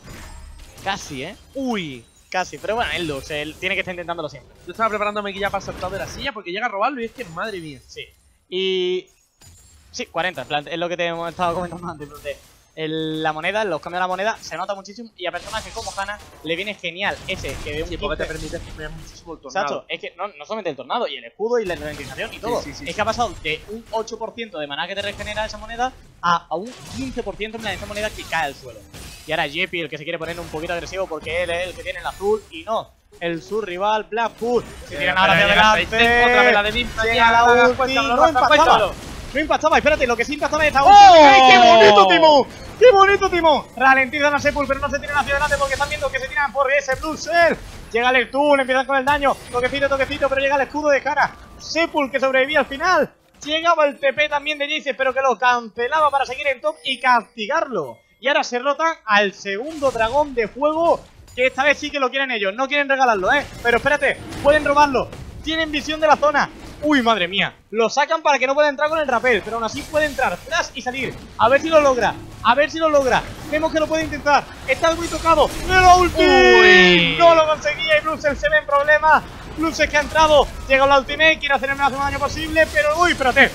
Casi, ¡Uy! Casi, pero bueno, él Lux, él tiene que estar intentándolo siempre. Yo estaba preparándome aquí ya para saltar de la silla porque llega a robarlo y es que, madre mía. Sí. Y... Sí, 40, en plan, es lo que te hemos estado comentando antes, la moneda, los cambios de la moneda, se nota muchísimo y a personajes como Hanna le viene genial ese que de un 15... porque te permite cambiar muchísimo el tornado. Exacto, es que no solamente el tornado, y el escudo y la ralentización y todo. Sí, que ha pasado de un 8% de maná que te regenera esa moneda a un 15% en esa moneda que cae al suelo. Y ahora Jeppy, el que se quiere poner un poquito agresivo porque él es el que tiene el azul y no. Su rival, Blackpool, se tiran ahora hacia adelante. Otra vez la de Mimpa, llega la ulti, no impactaba, espérate, lo que sí impactaba es esta ulti. ¡Oh! ¡Ay, qué bonito, Timón! ¡Qué bonito, Timón! Ralentizan a Sepul, pero no se tiran hacia adelante porque están viendo que se tiran por ese Blue Cell. Llega el Tool, empiezan con el daño. Toquecito, pero llega el escudo de cara. Sepul, que sobrevivía al final. Llegaba el TP también de Jace, pero que lo cancelaba para seguir en top y castigarlo. Y ahora se rotan al segundo dragón de fuego, que esta vez sí que lo quieren ellos. No quieren regalarlo, pero espérate, pueden robarlo. Tienen visión de la zona. Uy, madre mía, lo sacan para que no pueda entrar con el rappel, pero aún así puede entrar, flash y salir. A ver si lo logra, vemos que lo puede intentar. Está muy tocado, ¡la ulti! Uy. No lo conseguía y Bluesel se ve en problemas. Bluesel que ha entrado, llega la ultimate, quiere hacer el máximo daño posible, pero espérate,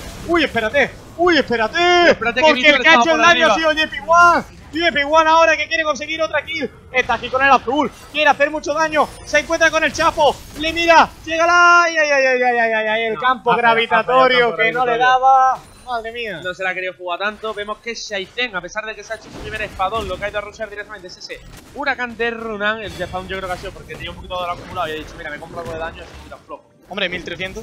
porque el que ha hecho el daño ha sido Jeppy1. Jeppy1 ahora que quiere conseguir otra kill. Está aquí con el azul, quiere hacer mucho daño. Se encuentra con el Chapo, le mira, llega la... Ay, el campo gravitatorio que no le daba. Madre mía. No se la ha querido jugar tanto. Vemos que Shaizen, a pesar de que se ha hecho su primer espadón, lo que ha ido a rushear directamente es ese huracán de Runan. El de spawn yo creo que ha sido porque tenía un poquito de lo acumulado y ha dicho, mira, me compro algo de daño, es un poquito flojo. Hombre, 1300.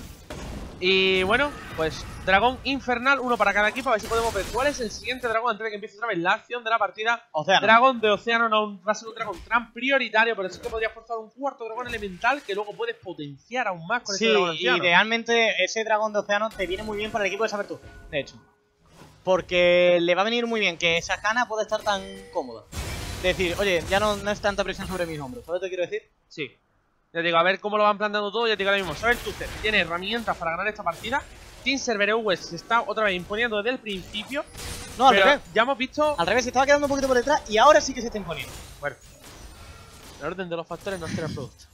Y bueno, pues dragón infernal, uno para cada equipo. A ver si podemos ver cuál es el siguiente dragón antes de que empiece otra vez la acción de la partida. Océano. Dragón de océano, no va a ser un dragón tran prioritario, pero sí que podrías forzar un cuarto dragón elemental que luego puedes potenciar aún más con ese dragón anciano. Sí, idealmente ese dragón de océano te viene muy bien para el equipo de Sabertooth, de hecho. Porque le va a venir muy bien que esa Hanna pueda estar tan cómoda. Es decir, oye, ya no es tanta presión sobre mis hombros, ¿sabes lo que quiero decir? Sí. Ya te digo, a ver cómo lo van planteando todo. Ya te digo ahora mismo, Sabertooth tiene herramientas para ganar esta partida. Team Server West se está otra vez imponiendo desde el principio. No, al revés. Ya hemos visto... Al revés, se estaba quedando un poquito por detrás y ahora sí que se está imponiendo. Bueno, el orden de los factores no altera el producto.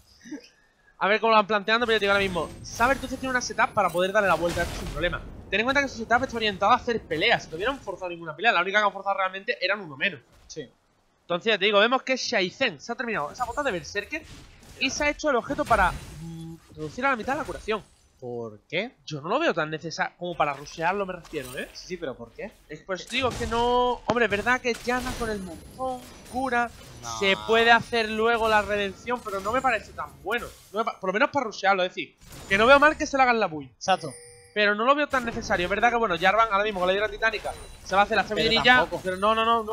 A ver cómo lo van planteando, pero ya te digo ahora mismo, Sabertooth tiene una setup para poder darle la vuelta a esto sin problema. Ten en cuenta que su setup está orientado a hacer peleas. Si no hubieran forzado ninguna pelea, la única que han forzado realmente eran uno menos. Sí. Entonces ya te digo, vemos que Shaizen se ha terminado esa bota de Berserker y se ha hecho el objeto para reducir a la mitad la curación. ¿Por qué? Yo no lo veo tan necesario como para rushearlo, me refiero, Sí, pero ¿por qué? Pues digo que no... Hombre, es verdad que Janna con el montón cura, no. Se puede hacer luego la redención, pero no me parece tan bueno. Por lo menos para rushearlo, es decir, que no veo mal que se le hagan la build. Exacto. Pero no lo veo tan necesario. Es verdad que, bueno, Jarvan ahora mismo con la hidra titánica se va a hacer la feminilla, pero no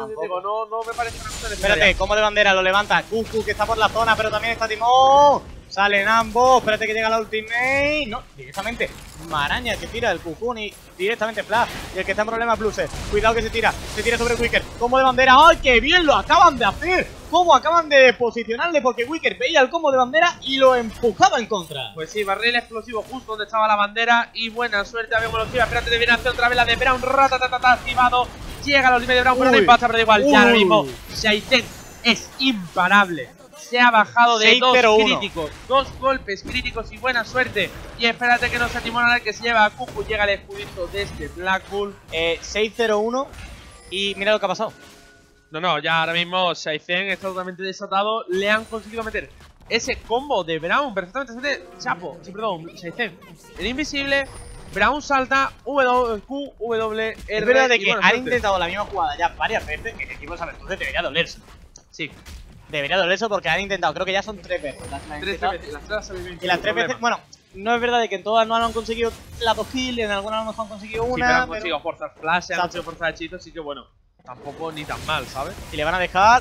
me parece tan necesario. Espérate, como de bandera lo levanta Cuckoo, que está por la zona, pero también está Timón. Salen ambos, espérate que llega la ultimate. No, directamente Maraña que tira el Cuckoo y directamente Flash. Y el que está en problemas es Bluesel. Cuidado que se tira sobre Wicker. Combo de bandera, ¡ay, qué bien lo acaban de hacer! ¿Cómo acaban de posicionarle? Porque Wicker veía el combo de bandera y lo empujaba en contra. Pues sí, barril explosivo justo donde estaba la bandera. Y buena suerte, vemos los tiros. Espérate, viene a hacer otra vez la de Brown. Ratatatata, activado. Llega la ultimate de Brown, pero no impacta, pero da igual. Ya ahora mismo Shaizen es imparable. se ha bajado de 6-0-1. 2 críticos. 2 golpes críticos y buena suerte. Y espérate que no se atimona el que se lleva a Cucu. Llega el escudito de este Black Bull. 6-0-1 y mira lo que ha pasado. No, ya ahora mismo Shaizen está totalmente desatado. Le han conseguido meter ese combo de Braum perfectamente. Se mete Chapo, sí, perdón, Shaizen. El invisible. Braum salta, Q, W, R. Es verdad de que bueno, han intentado la misma jugada ya varias veces. Que el equipo de Sabertooth debería dolerse. Sí. Debería dolerse porque han intentado, creo que ya son 3 veces. Tres veces. Las 3 han Y las 3 veces, bueno, no es verdad de que en todas no han conseguido las 2 kills, en algunas a lo mejor han conseguido Sí, pero una. han conseguido forzar flash, han conseguido forzar hechizos, así que bueno, tampoco ni tan mal, ¿sabes? Y le van a dejar.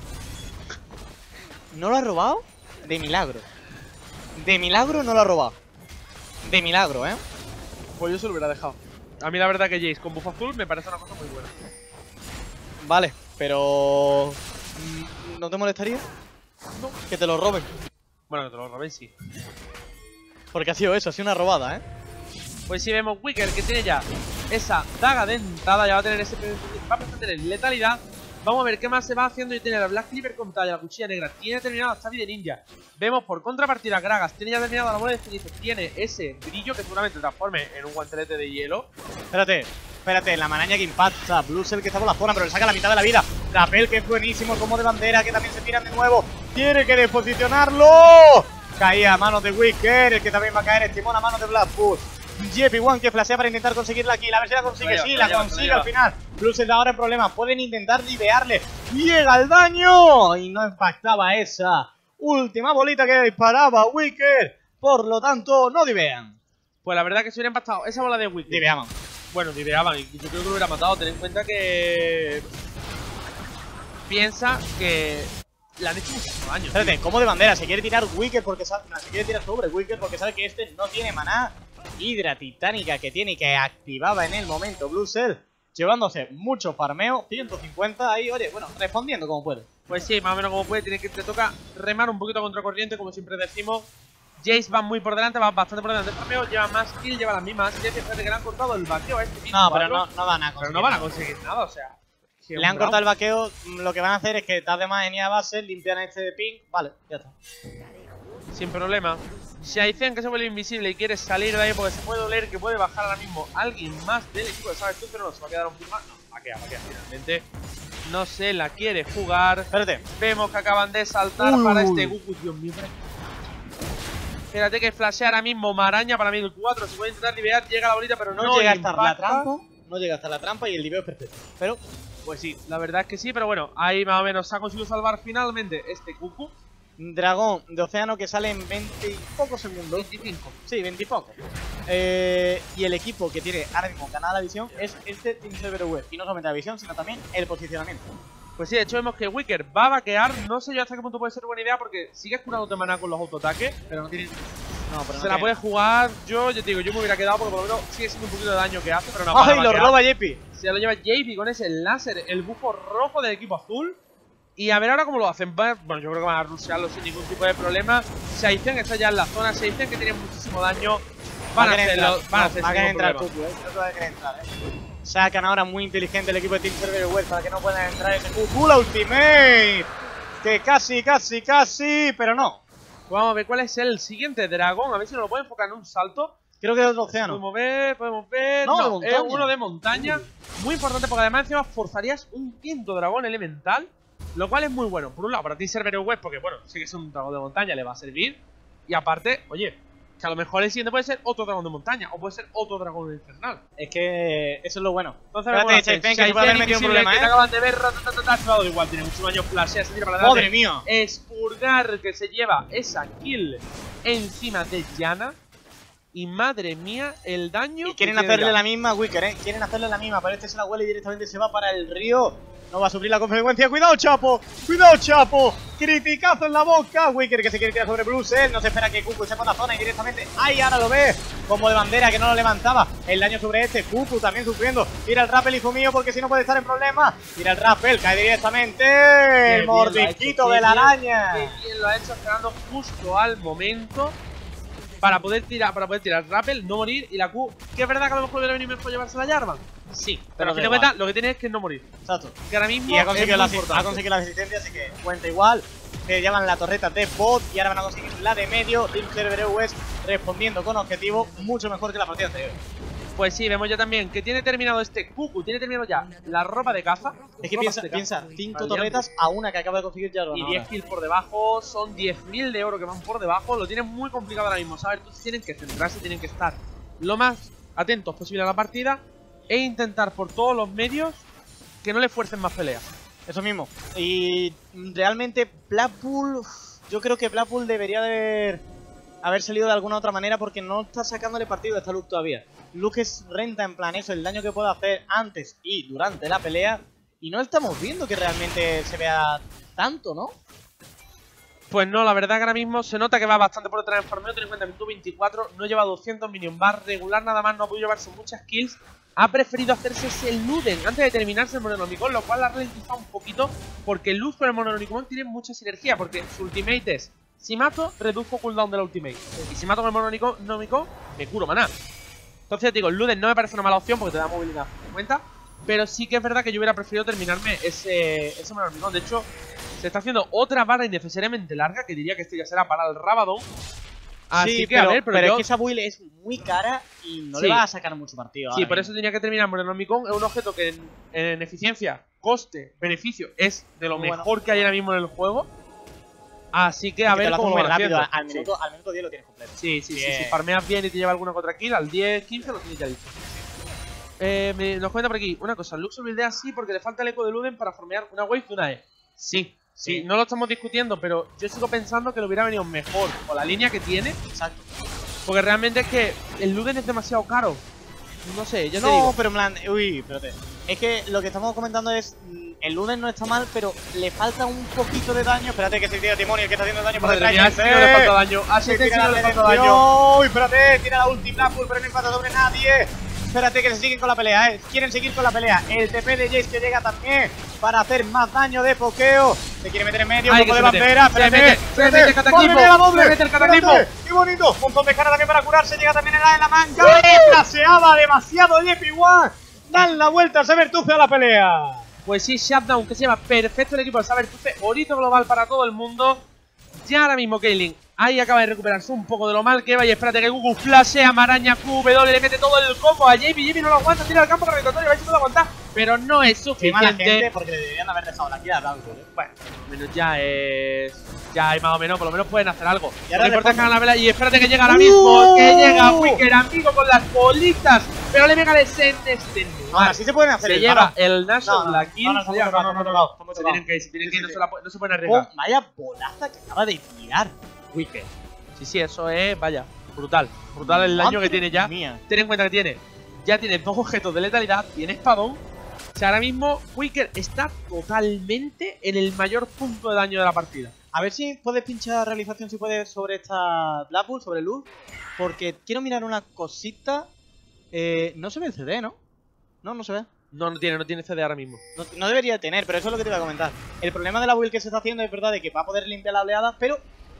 ¿No lo ha robado? De milagro. De milagro no lo ha robado. De milagro, ¿eh? Pues yo se lo hubiera dejado. A mí la verdad que Jace con buff azul me parece una cosa muy buena. Vale, pero. ¿No te molestaría? No. Que te lo roben. Bueno, que te lo robéis, sí. Porque ha sido eso, ha sido una robada, ¿eh? Pues si vemos Wicker que tiene ya esa daga dentada, ya va a tener ese va a tener letalidad. Vamos a ver qué más se va haciendo y tiene la Black Cleaver con talla, la cuchilla negra, tiene terminado la Sabi de ninja. Vemos por contrapartida Gragas, tiene ya terminado la bola de cenizo, tiene ese brillo que seguramente transforme en un guantelete de hielo. Espérate, la maraña que impacta, Blue Cell que está por la zona, pero le saca la mitad de la vida. Rapel que es buenísimo, como de bandera, que también se tiran de nuevo. Tiene que desposicionarlo. Caía a manos de Wicker, el que también va a caer, estimón a manos de Blackpool. JP1 que flashea para intentar conseguir la kill. A ver si la consigue, sí, la consigue al final. Blue Cell ahora en problemas, pueden intentar divearle. Llega el daño y no impactaba esa última bolita que disparaba Wicker. Por lo tanto, no divean. Pues la verdad que se hubiera impactado esa bola de Wicker. Diveaban. Bueno, diveaban, y yo creo que lo hubiera matado. Ten en cuenta que piensa que le han hecho muchísimo daño. Espérate, como de bandera, se quiere tirar Wicker porque sabe, se quiere tirar sobre Wicker porque sabe que este no tiene maná. Hidra titánica que tiene y que activaba en el momento Blue Cell, llevándose mucho farmeo, 150 ahí, oye, bueno, respondiendo como puede. Pues sí, más o menos como puede, te toca remar un poquito contra corriente, como siempre decimos. Jace va muy por delante, va bastante por delante de farmeo, lleva más kill, lleva las mismas. Y fíjate que le han cortado el vaqueo a este. No, pero no van a conseguir. Pero no van a conseguir nada, o sea. Le han cortado el vaqueo, lo que van a hacer es que tarde más en ir a base, limpian este de ping, vale, ya está. Sin problema. Si Aizen que se vuelve invisible y quiere salir de ahí porque se puede oler que puede bajar ahora mismo alguien más del equipo de Sabertooth, pero no, se va a quedar un poco más. No, va a quedar finalmente. No se la quiere jugar. Espérate. Vemos que acaban de saltar para este Goku, Dios mío. Espérate que flashea ahora mismo Maraña para mí el 4. Se puede intentar liberar, llega la bolita, pero no llega hasta la trampa. No llega hasta la trampa y el libero es perfecto. Pero, pues sí, la verdad es que sí, pero bueno, ahí más o menos se ha conseguido salvar finalmente este Goku. Dragón de océano que sale en 20 y pocos segundos. 25. Sí, 20 y poco. Y el equipo que tiene ahora mismo ganada la visión es este Team Server Web. Y no solamente la visión, sino también el posicionamiento. Pues sí, de hecho vemos que Wicker va a vaquear. No sé yo hasta qué punto puede ser buena idea porque sigues curándote maná con los autoataques. Pero no tiene. No, pero no se la puede jugar. Yo te digo, yo me hubiera quedado porque por lo menos sigue siendo un poquito de daño que hace, pero no. ¡Ay, lo roba JP! Se lo lleva JP con ese láser, el bufo rojo del equipo azul. Y a ver ahora cómo lo hacen. Bueno, yo creo que van a rushearlo sin ningún tipo de problema. Shaizen está ya en la zona. Shaizen que tiene muchísimo daño. Van a hacerlo. Van a hacer sin ningún problema. Creo que va a querer entrar, Sacan ahora muy inteligente el equipo de Team Server Web para que no puedan entrar ese QQ. La ultimate. Que casi, pero no. Vamos a ver cuál es el siguiente dragón. A ver si nos lo puede enfocar en un salto. Creo que es otro océano. Podemos ver. No, es uno de montaña. Muy importante porque además encima forzarías un quinto dragón elemental. Lo cual es muy bueno. Por un lado, para ti Server Web, porque bueno, sí que es un dragón de montaña, le va a servir. Y aparte, oye, que a lo mejor el siguiente puede ser otro dragón de montaña. O puede ser otro dragón infernal. Es que eso es lo bueno. Entonces, Shaizen, que se puede haber metido un problema, que te acaban de ver, dado igual, tiene mucho daño, flashea, se tira para adelante. ¡Madre mía! Expurgar, que se lleva esa kill encima de Yana. Y madre mía, el daño. Y quieren hacerle la misma a Wicker, Quieren hacerle la misma, pero este se la huele y directamente se va para el río. No va a sufrir la consecuencia. ¡Cuidado, Chapo! ¡Cuidado, Chapo! ¡Criticazo en la boca! Wicker que se quiere tirar sobre Blue Cell. No se espera que Cucu se ponga la zona y directamente. ¡Ay, ahora lo ve! Como de bandera que no lo levantaba. El daño sobre este. Cucu también sufriendo. Tira el rappel, hijo mío, porque si no puede estar en problemas. Tira el rappel, cae directamente. El mordisquito de la araña. Qué bien lo ha hecho, esperando justo al momento. Para poder tirar rappel, no morir. Y la Q, que es verdad que a lo mejor hubiera venido mejor llevarse la Jarvan. Sí, pero al fin de cuentas lo que tiene es que no morir. Exacto. Que ahora mismo y ha conseguido la resistencia, así que cuenta igual. que llaman la torreta de bot y ahora van a conseguir la de medio. Team Cerberus respondiendo con objetivo mucho mejor que la partida anterior. Pues sí, vemos ya también que tiene terminado este Cucu, tiene terminado ya la ropa de caza. Es que piensa 5 torretas a una que acaba de conseguir ya. Y 10 kills por debajo, son 10.000 de oro que van por debajo. Lo tienen muy complicado ahora mismo, ¿sabes? Entonces tienen que centrarse, tienen que estar lo más atentos posible a la partida e intentar por todos los medios que no le fuercen más peleas. Eso mismo. Y realmente Blackpool, yo creo que Blackpool debería de haber salido de alguna otra manera porque no está sacándole partido a esta Luz todavía. Luz es renta en plan eso, el daño que puede hacer antes y durante la pelea. Y no estamos viendo que realmente se vea tanto, ¿no? Pues no, la verdad que ahora mismo se nota que va bastante por detrás en farmeo. Ten en cuenta que minuto 24 no lleva 200 minion bar regular nada más, no ha podido llevarse muchas kills. Ha preferido hacerse ese Luden antes de terminarse el Mononomicon, lo cual la ha ralentizado un poquito porque Luz con el Mononomicon tiene mucha sinergia, porque su ultimate es: si mato, reduzco cooldown de la ultimate, y si mato con el Mononomicon, me curo maná. Entonces digo, el Luden no me parece una mala opción porque te da movilidad 50, pero sí que es verdad que yo hubiera preferido terminarme ese Mononomicon. De hecho, se está haciendo otra barra innecesariamente larga, que diría que este ya será para el Rabadon. Así sí, que a ver, pero es que esa build es muy cara y no le va a sacar mucho partido. Sí, por eso tenía que terminar Mononomicon. Es un objeto que en eficiencia, coste, beneficio es de lo mejor que hay ahora mismo en el juego. Así que a ver cómo va rápido. Al minuto 10 lo tienes completo. Sí. Si farmeas bien y te lleva alguna contra kill, al 10-15 lo tienes ya listo. Nos cuenta por aquí una cosa: Luxor buildea así porque le falta el eco de Luden para farmear una wave de una E. Sí, no lo estamos discutiendo, pero yo sigo pensando que le hubiera venido mejor con la línea que tiene. Exacto. Porque realmente es que el Luden es demasiado caro. No sé, ya te digo. No, pero en plan, uy, espérate. Es que lo que estamos comentando es, el Luden no está mal, pero le falta un poquito de daño. Espérate que se tira Timon, el que está haciendo daño por detrás. No le falta daño. Así que no le falta daño. Uy, espérate, tira la ulti Blackpool, pero no impacta sobre nadie. Espérate que se siguen con la pelea, quieren seguir con la pelea. El TP de Jace que llega también para hacer más daño de pokeo. Se quiere meter en medio, un poco de bandera. Espérate, se mete el cataclismo. Se mete el cataclismo. ¡Qué bonito! Un montón de cara también para curarse. Llega también el A en la manga. Flaseada demasiado Jeppy One. Dan la vuelta al Sabertooth a la pelea. Pues sí, Shutdown, que se llama perfecto el equipo del Sabertooth. Orito global para todo el mundo. Ya ahora mismo Kaylin ahí acaba de recuperarse un poco de lo mal que va. Y espérate que Gugu flashea, maraña QW, le mete todo el combo a JP. JP no lo aguanta, tira al campo gravitatorio, va a puede aguantar, pero no es suficiente. Porque le deberían haber dejado la kill a Blanco. Bueno, por lo menos ya es. Ya hay más o menos, por lo menos pueden hacer algo. Y ahora no importa que hagan la vela. Y espérate que llega ahora mismo. Que llega Wicker, amigo, con las bolitas. Pero le pega el Sendexten. Ahora sí se pueden hacer. Se lleva el Nashor, la kill. No, se tienen que ir, no se pueden arriesgar. Vaya bolaza que acaba de tirar Wicker. Sí, eso es, vaya, brutal. Brutal el daño que tiene ya. Ten en cuenta que ya tiene 2 objetos de letalidad, tiene espadón. O sea, ahora mismo Wicker está totalmente en el mayor punto de daño de la partida. A ver si puedes pinchar realización, si puedes, sobre esta Blackpool, sobre Luz. Porque quiero mirar una cosita. No se ve el CD, ¿no? No se ve. No tiene CD ahora mismo. No debería tener, pero eso es lo que te iba a comentar. El problema de la build que se está haciendo es verdad de que va a poder limpiar la oleada, pero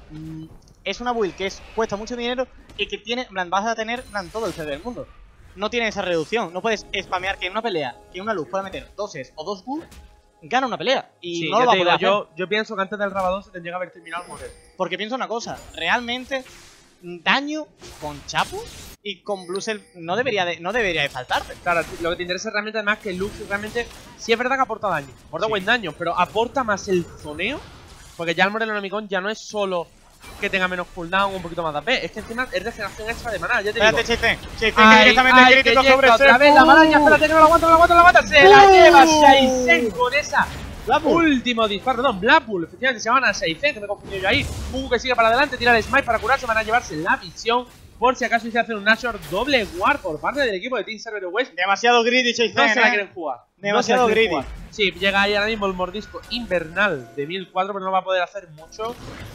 es una build que cuesta mucho dinero y que tiene, vas a tener todo el CD del mundo. No tiene esa reducción, no puedes spamear que en una pelea, que una Luz pueda meter 2 es o 2 Q, gana una pelea. Y sí, no lo va a poder hacer. Yo pienso que antes del Rabadon se tendría que haber terminado el morir. Porque pienso una cosa, realmente daño con Chapu y con Bluesel no debería de faltarte. Claro, lo que te interesa realmente además que Lux realmente sí es verdad que aporta daño, aporta buen daño, pero aporta más el zoneo, porque ya el Mononomicon ya no es solo que tenga menos cooldown, un poquito más de AP, es que encima es regeneración extra de maná, ya te digo. Espérate, Chase, directamente crítico sobre otra vez la maraña, espérate que no la aguanta, se la lleva Shaisen con esa último disparo, perdón, Blackpool, efectivamente se llaman a Shaisen, que me he confundido yo ahí. Hugo que sigue para adelante, tira el smite para curarse, van a llevarse la visión. Por si acaso hice hacer un Nashor doble ward por parte del equipo de Team Cerberus West. Demasiado greedy, Chase. No se la quieren jugar. Demasiado greedy. Sí, llega ahí ahora mismo el mordisco invernal de 1004, pero no va a poder hacer mucho.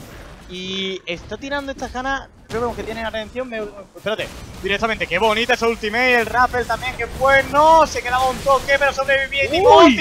Y está tirando esta Hanna. Creo que tiene la redención. Espérate, directamente. Qué bonita esa ultimate. El rappel también, que bueno. Se quedaba un toque, pero sobrevivió. Timón.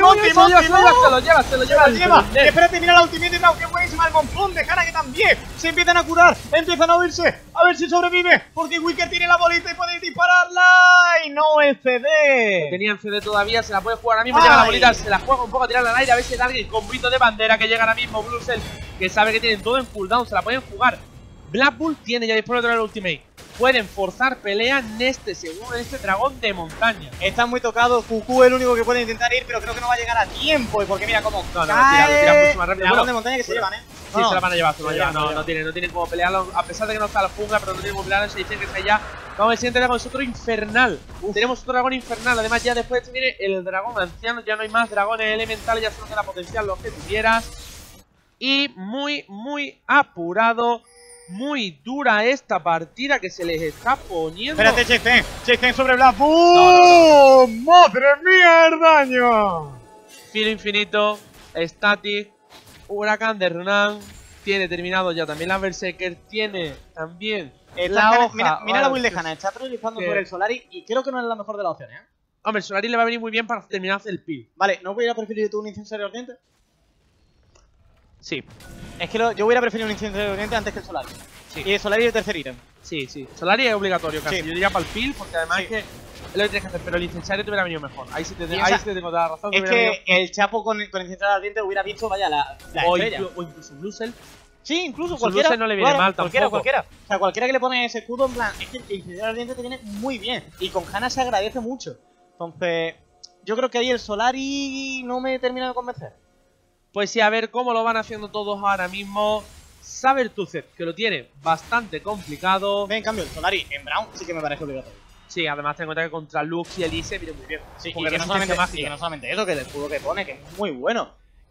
Se lo lleva. Y espérate, mira la ultimate de Blau. Qué buenísima. El montón de Hanna que también se empiezan a curar. Empiezan a oírse. A ver si sobrevive. Porque Wicker tiene la bolita y puede dispararla. Y no el CD. Tenían CD todavía. Se la puede jugar ahora mismo. Llega la bolita. Se la juega un poco a tirarla al aire. A ver si da alguien con grito de bandera que llega ahora mismo. Bluesel que sabe que tienen todo en cooldown, se la pueden jugar. Black Bull tiene ya disponible el ultimate. Pueden forzar pelea en este dragón de montaña. Está muy tocado, QQ es el único que puede intentar ir, pero creo que no va a llegar a tiempo. Y porque mira cómo No, cae tira mucho más rápido. dragón Bueno, de montaña que se llevan, Sí, se la van a llevar, no tienen cómo pelearlo, a pesar de que no está la jungla, pero no tienen cómo pelearlo, se dicen que está allá. Vamos, el siguiente dragón es otro infernal. Tenemos otro dragón infernal, además ya después de este viene el dragón anciano, ya no hay más dragones elementales, ya solo queda potenciar los que tuvieras. Y muy apurado, muy dura esta partida que se les está poniendo. Espérate, Chase sobre Black Bull. ¡Madre mía, el daño! Filo infinito, static, huracán de Hernán. Tiene terminado ya también la Berserker. Tiene también la hoja. Mira la build de Hanna, está priorizando sobre el Solari y creo que no es la mejor de las opciones, ¿eh? Hombre, el Solari le va a venir muy bien para terminar el peel. Vale, ¿no hubiera preferido tú un incensario ardiente? Sí. Es que yo hubiera preferido un incensario ardiente antes que el Solari. Sí. Y el Solari es el tercer ítem. Sí. Solari es obligatorio casi. Sí. Yo diría para el peel porque además es que es lo que tienes que hacer. Pero el incensario te hubiera venido mejor. Ahí sí te tengo toda la razón. Es que el Chapo con incensario ardiente hubiera visto, vaya, la estrella. O incluso Blue Cell. Sí, incluso Su cualquiera. luce no le viene mal tampoco. Cualquiera. O sea, cualquiera que le pone ese escudo, en plan, es que el incensario ardiente te viene muy bien. Y con Hanna se agradece mucho. Entonces, yo creo que ahí el Solari no me termina de convencer. Pues sí, a ver cómo lo van haciendo todos ahora mismo. Sabertooth, que lo tiene bastante complicado. En cambio, el Solari en Brown sí que me parece obligatorio. Sí, además ten en cuenta que contra Lux y Elise viene muy bien. Sí, porque y que, no resistencia solamente eso, que el escudo que pone, que es muy bueno.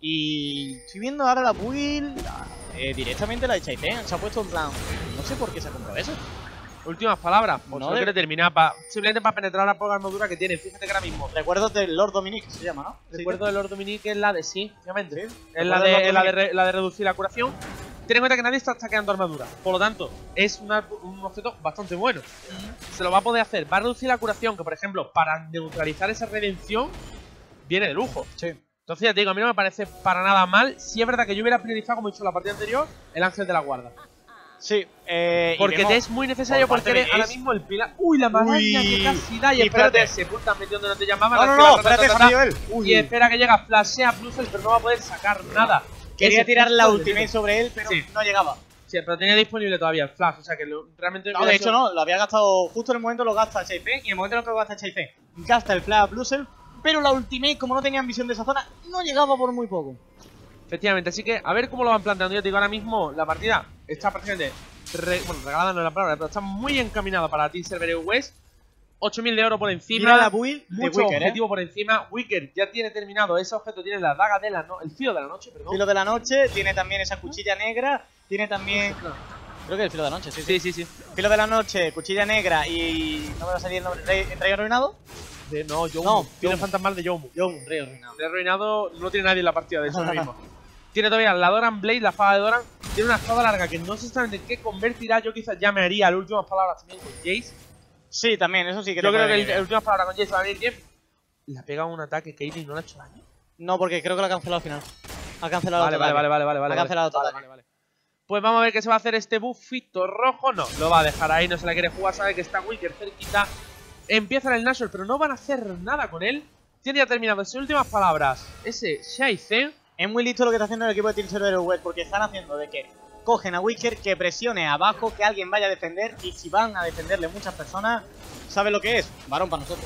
Y estoy viendo ahora la build, directamente la de Chaiten, se ha puesto en plan, no sé por qué se ha comprado eso. Últimas palabras, pues No no quiere terminar simplemente para penetrar la poca armadura que tiene. Fíjate que ahora mismo. Recuerdo del Lord Dominic, se llama, ¿no? Recuerdo del Lord Dominique es la de sí, obviamente. Sí. Es la de reducir la curación. Ten en cuenta que nadie está stackeando armadura. Por lo tanto, es un objeto bastante bueno. Se lo va a poder hacer. Va a reducir la curación, que por ejemplo, para neutralizar esa redención, viene de lujo. Sí. Entonces ya te digo, a mí no me parece para nada mal. Sí es verdad que yo hubiera priorizado, como he dicho en la partida anterior, el ángel de la guarda. Sí, porque te es muy necesario, porque ahora mismo el pilar. ¡Uy, la maraña que casi da! Y espérate, Sepulta metió donde no te llamaban. No, espérate, salió él. Y espera que llega, flashea Bluesel, pero no va a poder sacar nada. Quería tirar la ultimate sobre él, pero no llegaba. Sí, pero tenía disponible todavía el flash, o sea que realmente. No, de hecho no, lo había gastado justo en el momento, lo gasta Chaifen, y en el momento en el que lo gasta Chaifen, gasta el flash Bluesel, pero la ultimate, como no tenían visión de esa zona, no llegaba por muy poco. Efectivamente, así que a ver cómo lo van planteando. Yo te digo, ahora mismo la partida está prácticamente regalada, no es la palabra, pero está muy encaminada para Team Server West. 8000 de oro por encima. Mira la build mucho de Wicker, objetivo por encima. Wicker ya tiene terminado ese objeto, tiene la daga de la el filo de la noche, perdón. Filo de la noche, tiene también esa cuchilla negra, tiene también... Creo que es el filo de la noche, sí. Filo de la noche, cuchilla negra y... ¿no me va a salir el nombre? ¿Rey arruinado? No, Yomu. No, Tiene fantasmal de Yomu. Rey arruinado. Rey arruinado no tiene nadie en la partida, de eso mismo. Tiene todavía la Doran Blade, la espada de Doran. Tiene una espada larga que no sé exactamente en qué convertirá. Yo quizás ya me haría las últimas palabras también con Jace. Sí, también, eso sí que yo creo que las últimas palabras con Jace va a venir bien. Le ha pegado un ataque Caitlyn, ¿no le ha hecho daño? No, porque creo que lo ha cancelado al final. Ha cancelado Vale. Ha cancelado todo. Vale. Pues vamos a ver qué se va a hacer este buffito rojo. No, lo va a dejar ahí, no se la quiere jugar. Sabe que está Wicker cerquita. Empieza el Nashor, pero no van a hacer nada con él. Tiene ya terminado. Sus últimas palabras. Ese Shaizen. Es muy listo lo que está haciendo el equipo de Team Server West, porque están haciendo de que cogen a Wicker, que presione abajo, que alguien vaya a defender, y si van a defenderle muchas personas, ¿sabe lo que es? Varón para nosotros.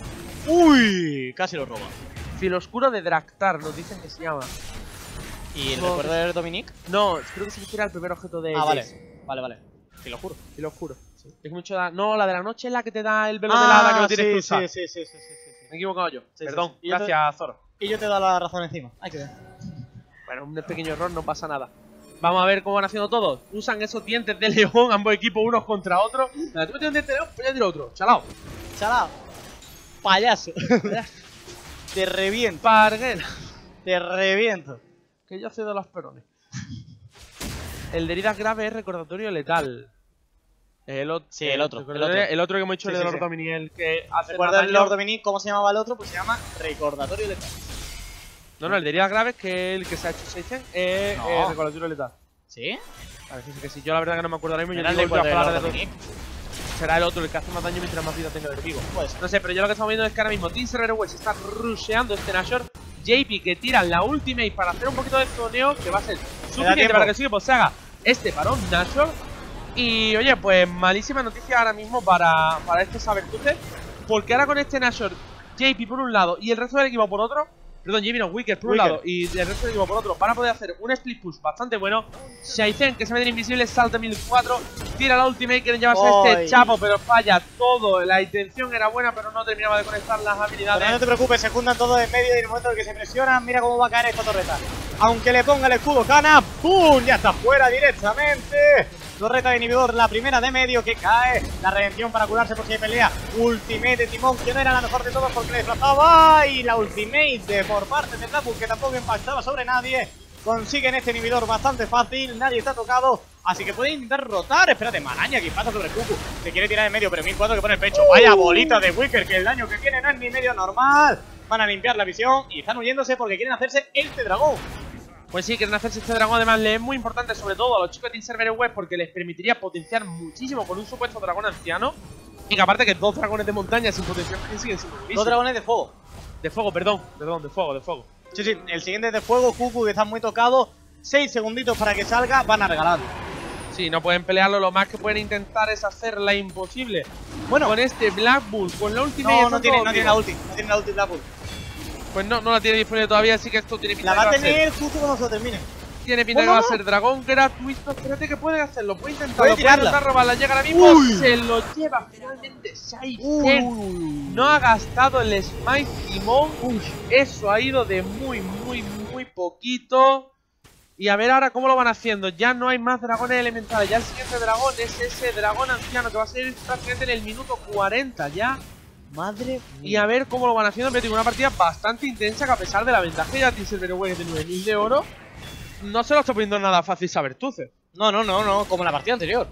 ¡Uy! Casi lo roba. Filo oscuro de Draktar, nos dicen que se llama. ¿Y el recuerdo de Dominic? No, creo que se refiere al primer objeto de Jace. Vale. Filo oscuro. Filo oscuro. Sí. Es mucho no, la de la noche es la que te da el velo de la hada que lo tienes que usar. Sí. Me he equivocado yo. Perdón. Sí. Gracias, Zoro. Y yo te doy la razón encima. Hay que ver. Bueno, un pequeño error, no pasa nada. Vamos a ver cómo van haciendo todos. Usan esos dientes de león, ambos equipos unos contra otros. Mira, tú metes un diente de león, pues ya tiro otro. Chalao. Payaso. Te reviento. Parguela. Te reviento. Que yo cedo los perones. El de heridas graves es recordatorio letal. El otro que hemos hecho, el de Lord Dominic, el que hace. ¿Recuerda el Lord Dominic cómo se llamaba el otro? Pues se llama recordatorio letal. No, el de heridas graves, que el que se ha hecho 600, es recordatorio letal. ¿Sí? Parece que sí. Yo la verdad que no me acuerdo ahora mismo. Yo digo últimas palabras de Dominic. Será el otro, el que hace más daño mientras más vida tenga el enemigo. Pues no sé, pero yo lo que estamos viendo es que ahora mismo Team Server West está rusheando este Nashor. JP que tira la ultimate para hacer un poquito de zoneo, que va a ser suficiente para que su equipo se haga este parón Nashor. Y oye, pues malísima noticia ahora mismo para este Sabertooth, porque ahora con este Nashor, JP por un lado y el resto del equipo por otro, perdón, JP no, Wicker por un lado y el resto del equipo por otro, van a poder hacer un split push bastante bueno. Shaizen, que se mete invisible, salta 1004, tira la ultimate, quieren llevarse este chapo, pero falla todo. La intención era buena, pero no terminaba de conectar las habilidades. Pero no te preocupes, se juntan todos en medio y en el momento en el que se presionan, mira cómo va a caer esta torreta. Aunque le ponga el escudo Kana, ¡pum! Ya está fuera directamente. Torreta de inhibidor, la primera de medio que cae. La redención para curarse por si hay pelea. Ultimate de Timón, que no era la mejor de todos porque le desplazaba. Y la ultimate por parte de Blackpool, que tampoco impactaba sobre nadie. Consiguen este inhibidor bastante fácil, nadie está tocado. Así que pueden intentar rotar. Espérate, Maraña que pasa sobre Cucu. Se quiere tirar en medio, pero 1004 que pone el pecho. Vaya bolita de Wicker, que el daño que tiene no es ni medio normal. Van a limpiar la visión y están huyéndose porque quieren hacerse este dragón. Pues sí, quieren hacerse este dragón, además le es muy importante sobre todo a los chicos de Inserver Web porque les permitiría potenciar muchísimo con un supuesto dragón anciano. Y que aparte que dos dragones de montaña sin potenciar siguen siendo difíciles. Dos dragones de fuego. De fuego, perdón, de fuego. Sí, sí, el siguiente es de fuego, Cucu que está muy tocado. 6 segunditos para que salga, van a regalarlo. Sí, no pueden pelearlo, lo más que pueden intentar es hacer la imposible. Bueno, con este Black Bull, con la ultimate. No tiene la ulti Black Bull. Pues no la tiene disponible todavía, así que esto tiene pinta de. La va a tener justo cuando se lo termine. Tiene pinta que va a ser dragón gratuito. Espérate que puede hacerlo, puede intentarlo. Puede tirarla. Robarla, llega ahora mismo. Se lo lleva finalmente Shaizen. No ha gastado el Smite Timón. Eso ha ido de muy poquito. Y a ver ahora cómo lo van haciendo. Ya no hay más dragones elementales. Ya el siguiente dragón es ese dragón anciano que va a ser prácticamente en el minuto 40 ya. Madre mía. Y a ver cómo lo van haciendo. Pero tengo una partida bastante intensa que a pesar de la ventaja ya tiene Silver Wave de 9000 de oro. No se lo está poniendo nada fácil Sabertooth. No, como la partida anterior.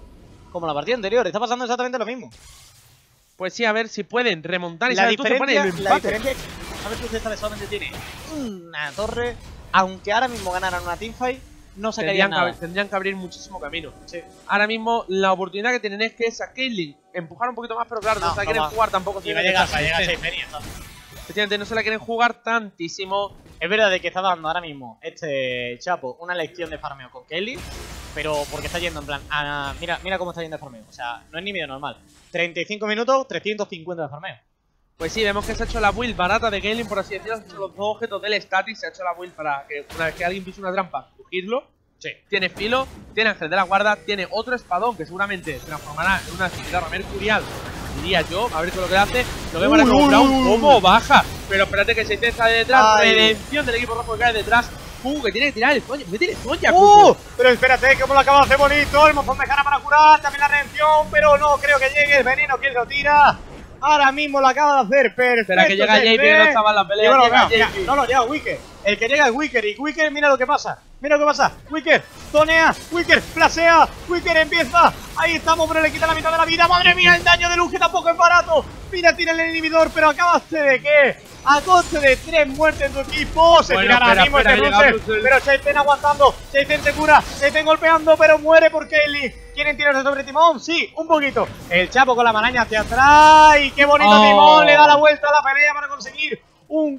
Está pasando exactamente lo mismo. Pues sí, a ver si pueden remontar y la diferencia es que Sabertooth esta vez solamente tiene una torre. Aunque ahora mismo ganaran una teamfight, no sacarían nada. Tendrían que abrir muchísimo camino. Sí. Ahora mismo la oportunidad que tienen es que esa Caitlyn empujar un poquito más, pero claro, no se la quieren jugar tampoco. Y va a llegar 6 pennies. Efectivamente, no se la quieren jugar tantísimo. Es verdad de que está dando ahora mismo este Chapo una lección de farmeo con Kelly, pero porque está yendo en plan, mira cómo está yendo de farmeo. O sea, no es ni medio normal. 35 minutos, 350 de farmeo. Pues sí, vemos que se ha hecho la build barata de Caitlyn, por así decirlo. Se ha hecho los dos objetos del static, se ha hecho la build para que una vez que alguien pise una trampa, cogerlo. Sí. Tiene filo, tiene ángel de la guarda, tiene otro espadón que seguramente se transformará en una cigarra mercurial, diría yo, a ver qué es lo que hace. Lo vemos ahora como Brown, cómo baja. Pero espérate que se está de detrás, redención del equipo rojo que cae detrás. Que tiene que tirar el Zonya, que tiene Zonya. Pero espérate, cómo lo acaba de hacer bonito. El mozón de cara para curar, también la redención, pero no creo que llegue el veneno, quien lo tira. Ahora mismo lo acaba de hacer, perfecto. Espera que llega JP, no estaba en la pelea. No, llega Wicker. El que llega es Wicker. Y Wicker, mira lo que pasa. Wicker, zonea, Wicker, flasea, Wicker empieza. Ahí estamos, pero le quita la mitad de la vida. Madre mía, el daño de luz que tampoco es barato. Mira, tira el inhibidor, pero ¿acabaste de qué? A coste de 3 muertes en tu equipo. Se tira ahora mismo este Bruce. Pero Shaizen aguantando. Shaizen se cura. Shaizen golpeando, pero muere por Kelly. ¿Quieren tirarse sobre Timón? Sí, un poquito. El Chapo con la maraña hacia atrás. Y qué bonito Timón. Le da la vuelta a la pelea para conseguir un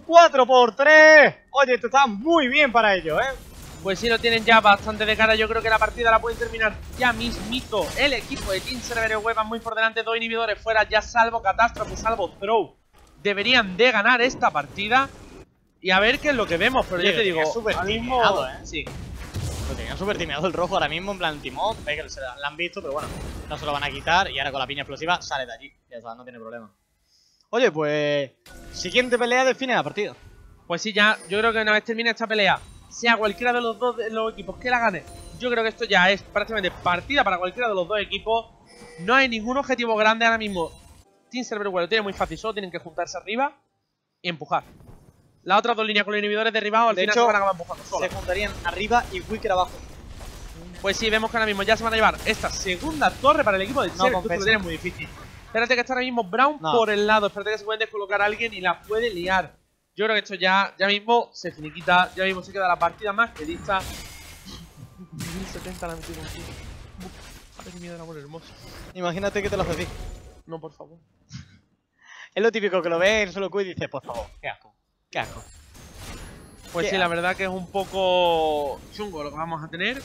4x3. Oye, esto está muy bien para ellos, Pues sí, lo tienen ya bastante de cara. Yo creo que la partida la pueden terminar ya mismito. El equipo de Team Server Web va muy por delante. 2 inhibidores fuera, ya salvo Catástrofe, salvo Throw. Deberían de ganar esta partida. Y a ver qué es lo que vemos. Pero yo te digo, súper timeado, sí. Lo tenían súper timeado el rojo ahora mismo, en plan Timón. Ve que lo han visto, pero bueno, no se lo van a quitar. Y ahora con la piña explosiva sale de allí. Ya está, no tiene problema. Oye, pues siguiente pelea define la partida. Pues sí, ya, yo creo que una vez termine esta pelea, sea cualquiera de los dos de los equipos que la gane, yo creo que esto ya es prácticamente partida para cualquiera de los dos equipos. No hay ningún objetivo grande ahora mismo. Team Server lo tiene muy fácil, solo tienen que juntarse arriba y empujar. Las otras dos líneas con los inhibidores derribados al final se van a acabar empujando solas. Se juntarían arriba y Wicker abajo. Pues sí, vemos que ahora mismo ya se van a llevar esta segunda torre para el equipo de Server. Lo tiene muy difícil. Espérate que está ahora mismo Brown por el lado. Espérate que se puede descolocar a alguien y la puede liar. Yo creo que esto ya mismo se finiquita. Ya mismo se queda la partida más que lista. 1070 la metido aquí. A ver qué miedo, amor hermoso. Imagínate que te lo haces así. No, por favor. Es lo típico que lo ves en solo Q y dices, por favor, qué asco. Pues sí, la verdad que es un poco chungo lo que vamos a tener.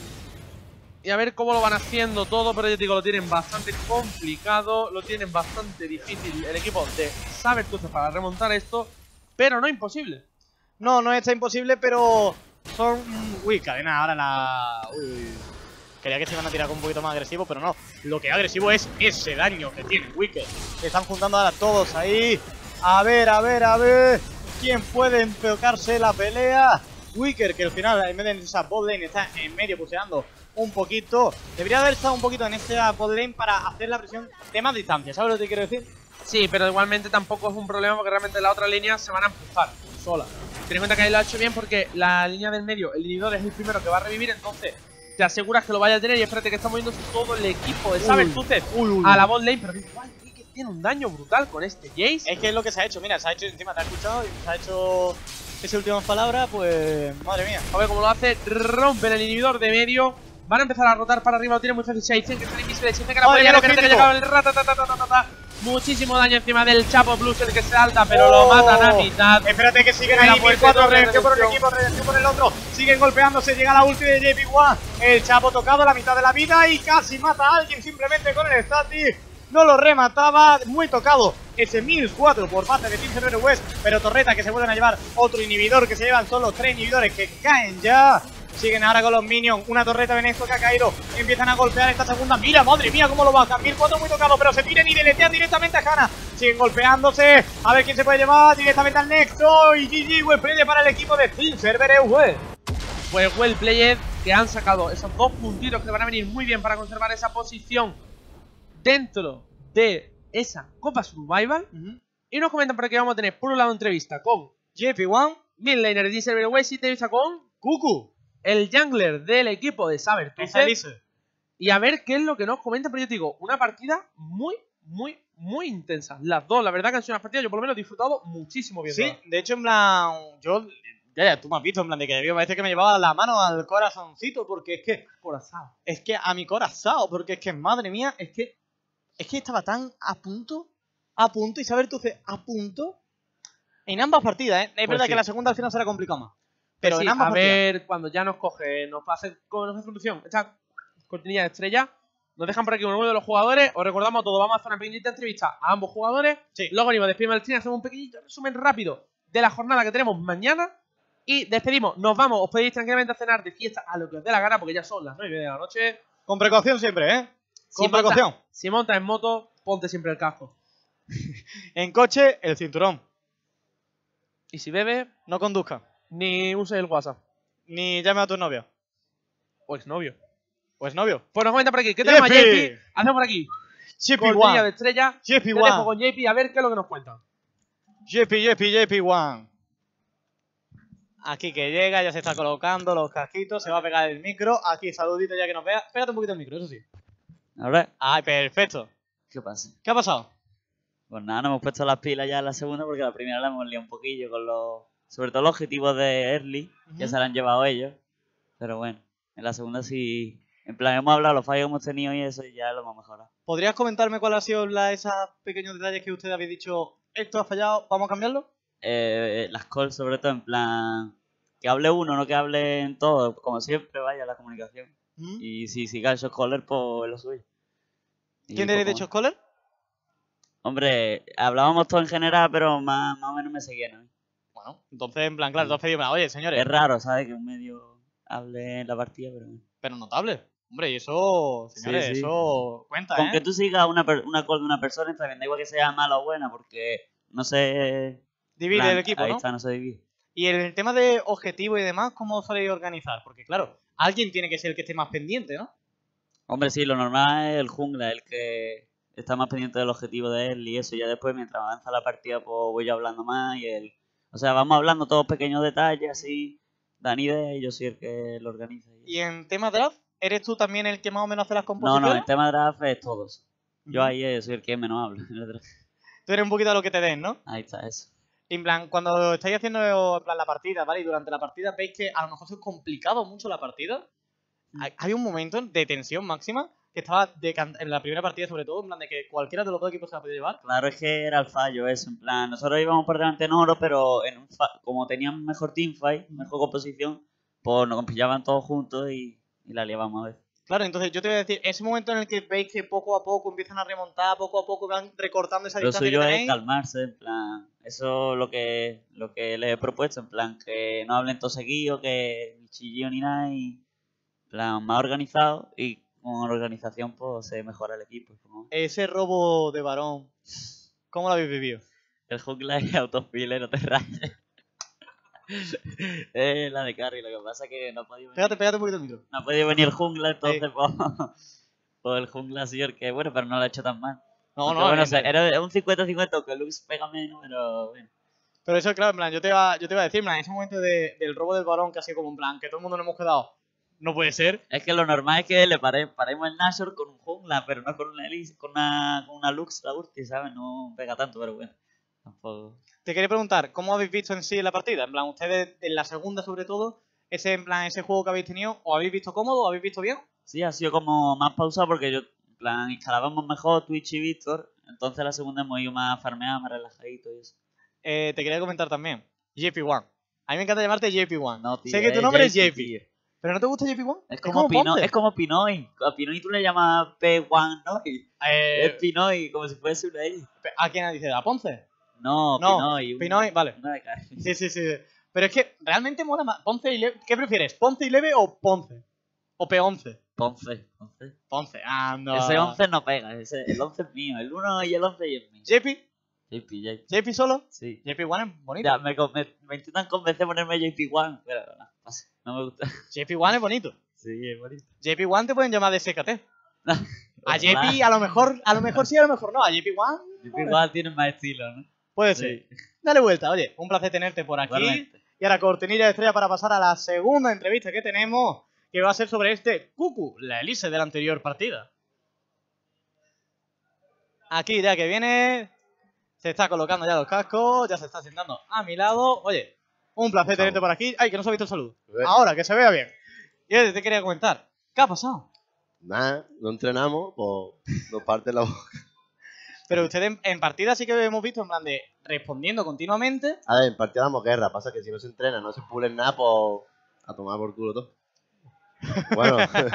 Y a ver cómo lo van haciendo todo, pero yo digo, lo tienen bastante complicado, lo tienen bastante difícil el equipo de Sabertooth para remontar esto, pero no imposible. No, no está imposible, pero son... Uy, cadena ahora la... Uy. Quería que se iban a tirar con un poquito más agresivo, pero no. Lo que es agresivo es ese daño que tiene Wicked. Se están juntando ahora todos ahí. A ver, a ver, a ver. ¿Quién puede empeocarse la pelea? Wicker, que al final en vez de esa botlane está en medio puseando un poquito. Debería haber estado un poquito en esa botlane para hacer la presión de más distancia. ¿Sabes lo que te quiero decir? Sí, pero igualmente tampoco es un problema porque realmente la otra línea se van a empujar sola. Ten en cuenta que ahí lo ha hecho bien porque la línea del medio, el inhibidor es el primero que va a revivir, entonces te aseguras que lo vaya a tener y espérate que está moviéndose todo el equipo de Sabertooth a la botlane, pero igual que tiene un daño brutal con este Jace. Es que es lo que se ha hecho, mira, se ha hecho encima, te ha escuchado y se ha hecho esa última palabra, pues madre mía. A ver cómo lo hace, rompen el inhibidor de medio. Van a empezar a rotar para arriba, lo tiene muy fácil Shaizen, que está invisible, Shaizen que la puede llegar, que ha llegado el ratatatatata. Muchísimo daño encima del Chapo Plus, el que se alta, pero lo matan a mitad. Espérate que siguen ahí, 1004, redención por un equipo, redención por el otro. Siguen golpeándose, llega la ulti de JP1. El Chapo tocado, la mitad de la vida y casi mata a alguien simplemente con el static. No lo remataba, muy tocado ese 1004 por parte de Team Cervero West. Pero Torreta que se vuelven a llevar otro inhibidor, que se llevan solo 3 inhibidores que caen ya. Siguen ahora con los minions, una torreta Venezuela que ha caído. Empiezan a golpear esta segunda. Mira, madre mía, cómo lo bajan. 1004 muy tocado, pero se tiran y deletean directamente a Hanna. Siguen golpeándose. A ver quién se puede llevar directamente al Nexo. Y GG, well play para el equipo de Team Cerberus West. Pues well played, que han sacado esos 2 puntitos que van a venir muy bien para conservar esa posición dentro de esa Copa Survival. Y nos comentan por aquí que vamos a tener por un lado entrevista con JP1, midlaner de Cerberus West, y entrevista con Cucu, el jungler del equipo de Sabertooth. Y a ver qué es lo que nos comenta. Pero yo te digo, una partida muy intensa. Las dos, la verdad que han sido unas partidas, yo por lo menos he disfrutado muchísimo viendo. Sí, de hecho en plan, yo, ya, tú me has visto en plan de que me parece que me llevaba la mano al corazoncito, porque es que, a mi corazón, porque es que, madre mía, es que estaba tan a punto, y Sabertooth a punto, en ambas partidas, Es verdad que la segunda al final será complicado más. Pero sí, en ambas partidas. A ver, cuando ya nos coge, nos hace solución, esta cortinilla de estrella, nos dejan por aquí uno de los jugadores. Os recordamos todo, vamos a hacer una pequeñita entrevista a ambos jugadores. Sí. Luego venimos, despedimos el stream, hacemos un pequeñito resumen rápido de la jornada que tenemos mañana. Y despedimos, nos vamos, os podéis tranquilamente a cenar de fiesta a lo que os dé la gana, porque ya son las 9 de la noche. Con precaución siempre, Con precaución. Si montas en moto, ponte siempre el casco. En coche, el cinturón. Y si bebes, no conduzca. Ni uses el WhatsApp. Ni llame a tu novia. O exnovio. Pues nos comenta por aquí. ¿Qué tenemos a JP? Hacemos por aquí. JP1 de estrella. JP1. Te dejo con JP a ver qué es lo que nos cuentan. JP1. Aquí que llega, ya se está colocando los casquitos, se va a pegar el micro. Aquí, saludito ya que nos vea. Pégate un poquito el micro, eso sí. Ahora, Ay, perfecto. ¿qué pasa? ¿Qué ha pasado? Pues nada, nos hemos puesto las pilas ya en la segunda porque la primera la hemos liado un poquillo con los... Sobre todo los objetivos de Early, que se la han llevado ellos. Pero bueno, en la segunda sí... En plan, hemos hablado los fallos que hemos tenido y eso y ya lo hemos mejorado. ¿Podrías comentarme cuáles han sido esos pequeños detalles que usted había dicho, esto ha fallado, vamos a cambiarlo? Las calls sobre todo, en plan... Que hable uno, no que hablen todos. Como siempre, vaya, la comunicación. Y si cae esos callers, pues lo suyo. ¿Quién tiene de hecho caller? Hombre, hablábamos todo en general, pero más o menos me seguían, ¿no? Bueno, entonces, en plan, claro, tú has pedido, oye, señores. Es raro, ¿sabes? Que un medio hable en la partida, pero... Pero notable. Hombre, y eso, señores, sí. Eso cuenta, Con que tú sigas una call de una persona, está bien, da igual que sea mala o buena, porque no se... Divide el equipo, ahí ¿no? está, no se divide. Y el tema de objetivo y demás, ¿cómo soléis organizar? Porque, claro, alguien tiene que ser el que esté más pendiente, ¿no? Hombre, sí, lo normal es el jungla, el que está más pendiente del objetivo de él y eso. Ya después, mientras avanza la partida, pues voy yo hablando más y él... O sea, vamos hablando todos pequeños detalles, así, dan ideas y yo soy el que lo organiza. ¿Y en tema draft, eres tú también el que más o menos hace las composiciones? No, el tema de draft es todos. Yo ahí soy el que menos hablo. Tú eres un poquito a lo que te den, ¿no? Ahí está, eso. En plan, cuando estáis haciendo en plan, la partida, ¿vale? Y durante la partida veis que a lo mejor es complicado mucho la partida. Había un momento de tensión máxima que estaba en la primera partida, sobre todo, en plan de que cualquiera de los dos equipos se la podía llevar. Claro, es que era el fallo eso, en plan, nosotros íbamos por delante en oro, pero como tenían mejor teamfight, mejor composición, pues nos pillaban todos juntos y la liábamos a veces. Claro, entonces yo te voy a decir, ese momento en el que veis que poco a poco empiezan a remontar, poco a poco van recortando esa Lo distancia que suyo es tenéis. calmarse, en plan, eso es lo que les he propuesto, en plan, que no hablen todos seguidos, que ni chillo ni nada, y en plan, más organizado, y con organización pues se mejora el equipo. ¿No? Ese robo de varón, ¿cómo lo habéis vivido? El jungla es autofile, no te rayes. La de carry, lo que pasa es que no ha podido venir. Pégate un poquito el micro. No ha podido venir el jungla, entonces pues el jungla ha sido el que, bueno, pero no lo ha hecho tan mal. No, Aunque, no, bueno, o sea, era un 50-50, que Lux pega menos, pero bueno. Pero eso, claro, en plan, yo te iba a decir, en plan, ese momento del robo del varón, que ha sido como en plan, que todo el mundo nos hemos quedado. No puede ser. Es que lo normal es que le paremos el Nashor con un jungla, pero no con una Elise, con una Lux, la ulti, ¿sabes? No pega tanto, pero bueno. Tampoco. Te quería preguntar, ¿cómo habéis visto en sí la partida? En plan, ustedes en la segunda sobre todo, en plan, ese juego que habéis tenido, ¿os habéis visto cómodo? ¿Os habéis visto bien? Sí, ha sido como más pausado porque yo, en plan, instalábamos mejor Twitch y Victor, entonces la segunda hemos ido más farmeado, más relajadito y eso. Te quería comentar también, JP1. A mí me encanta llamarte JP1. No, tío, sé que tu nombre es JP. tío. ¿Pero no te gusta JP1? Es como Ponce. es como Pinoy. A Pinoy tú le llamas P1 Noi. Es Pinoy, como si fuese una I. ¿A quién dice? ¿A Ponce? No, No, Pinoy. Pinoy, vale. Una de cada. Sí. Pero es que realmente mola más. Ponce y Leve. ¿Qué prefieres? ¿Ponce y Leve o Ponce? ¿O P11? Ponce. Ponce. Ah, no. Ese 11 no pega. El 11 es mío. El 1 y el 11 es mío. JP. JP. Solo. Sí. JP1 es bonito. Ya, me intentan convencer de ponerme JP1, pero no me gusta. JP1 es bonito. Sí, es bonito. JP1 te pueden llamar de SKT. A JP Ojalá. a lo mejor sí, a lo mejor no. A JP1 JP1 tiene más estilo, ¿no? puede ser. Dale vuelta, oye. Un placer tenerte por aquí. Igualmente. Y ahora cortinilla de estrella para pasar a la segunda entrevista que tenemos, que va a ser sobre Cucu, la Elise de la anterior partida. Aquí ya que viene, se está colocando ya los cascos, ya se está sentando a mi lado. Oye, un placer tenerte por aquí. Ay, que no se ha visto el saludo. Ahora, que se vea bien. Y oye, te quería comentar, ¿qué ha pasado? Nada, no entrenamos, pues nos parte la boca. Pero ustedes en partida sí que hemos visto en plan de respondiendo continuamente. A ver, en partida damos guerra, pasa que si no se entrena, no se pulen nada, pues a tomar por culo todo. Bueno,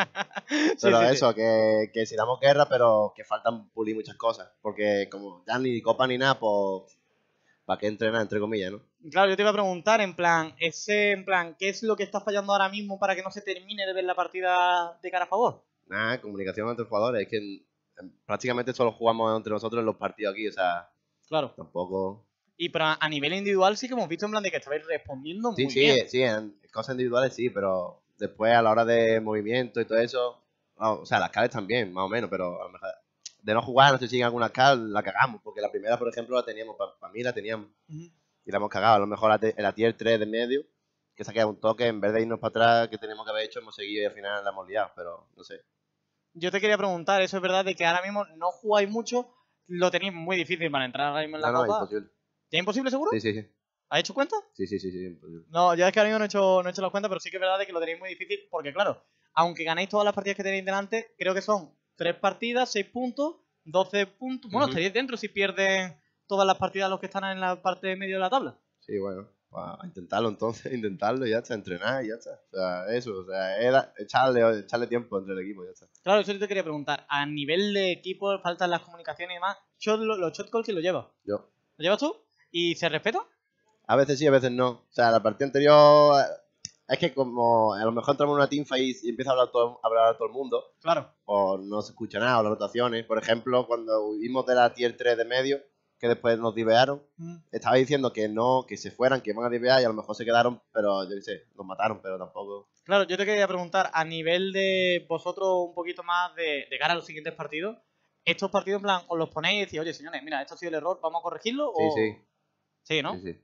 pero Sí. eso, que si damos guerra, pero que faltan pulir muchas cosas. Porque como ya ni copa ni nada, pues ¿para qué entrenar, entre comillas, no? Claro, yo te iba a preguntar en plan, ¿qué es lo que está fallando ahora mismo para que no se termine de ver la partida de cara a favor? Nada, comunicación entre jugadores, es que prácticamente solo jugamos entre nosotros en los partidos aquí, o sea, Claro. tampoco... Y pero a nivel individual sí que hemos visto en plan de que estabais respondiendo muy Sí, bien. sí, en cosas individuales sí, pero después a la hora de movimiento y todo eso, o sea, las calls también, más o menos, pero a lo mejor de no jugar, no sé si en alguna cal la cagamos, porque la primera, por ejemplo, la teníamos, para mí la teníamos, Ujú. y la hemos cagado, a lo mejor en la tier 3 de medio, que se ha quedado un toque, en vez de irnos para atrás, que teníamos que haber hecho, hemos seguido y al final la hemos liado, pero no sé. Yo te quería preguntar, eso es verdad de que ahora mismo no jugáis mucho, lo tenéis muy difícil para entrar ahora mismo en la No, copa. imposible. ¿Ya imposible seguro? Sí. ¿Has hecho cuenta? Sí, imposible. No, yo es que ahora mismo no he hecho las cuentas, pero sí que es verdad de que lo tenéis muy difícil, porque claro, aunque ganéis todas las partidas que tenéis delante, creo que son 3 partidas, 6 puntos, 12 puntos. Bueno, Ujú. estaréis dentro si pierden todas las partidas los que están en la parte de medio de la tabla. Sí, bueno, a intentarlo entonces, intentarlo y ya está, entrenar y ya está. O sea, eso, o sea, echarle tiempo entre el equipo y ya está. Claro, eso te quería preguntar. A nivel de equipo, faltan las comunicaciones y demás. Los shot calls, ¿quién lo lleva? Yo. ¿Lo llevas tú? ¿Y se respeta? A veces sí, a veces no. O sea, la partida anterior es que como a lo mejor entramos en una teamfight y empieza a hablar todo el mundo, Claro. o no se escucha nada, o las rotaciones. Por ejemplo, cuando huimos de la tier 3 de medio, que después nos divearon, estaba diciendo que no, que se fueran, que iban a divear y a lo mejor se quedaron, pero yo qué sé, nos mataron, pero tampoco... Claro, yo te quería preguntar, a nivel de vosotros un poquito más de cara a los siguientes partidos, ¿estos partidos en plan os los ponéis y decís, oye señores, mira, esto ha sido el error, vamos a corregirlo? Sí, o... sí. Sí, ¿no? Sí.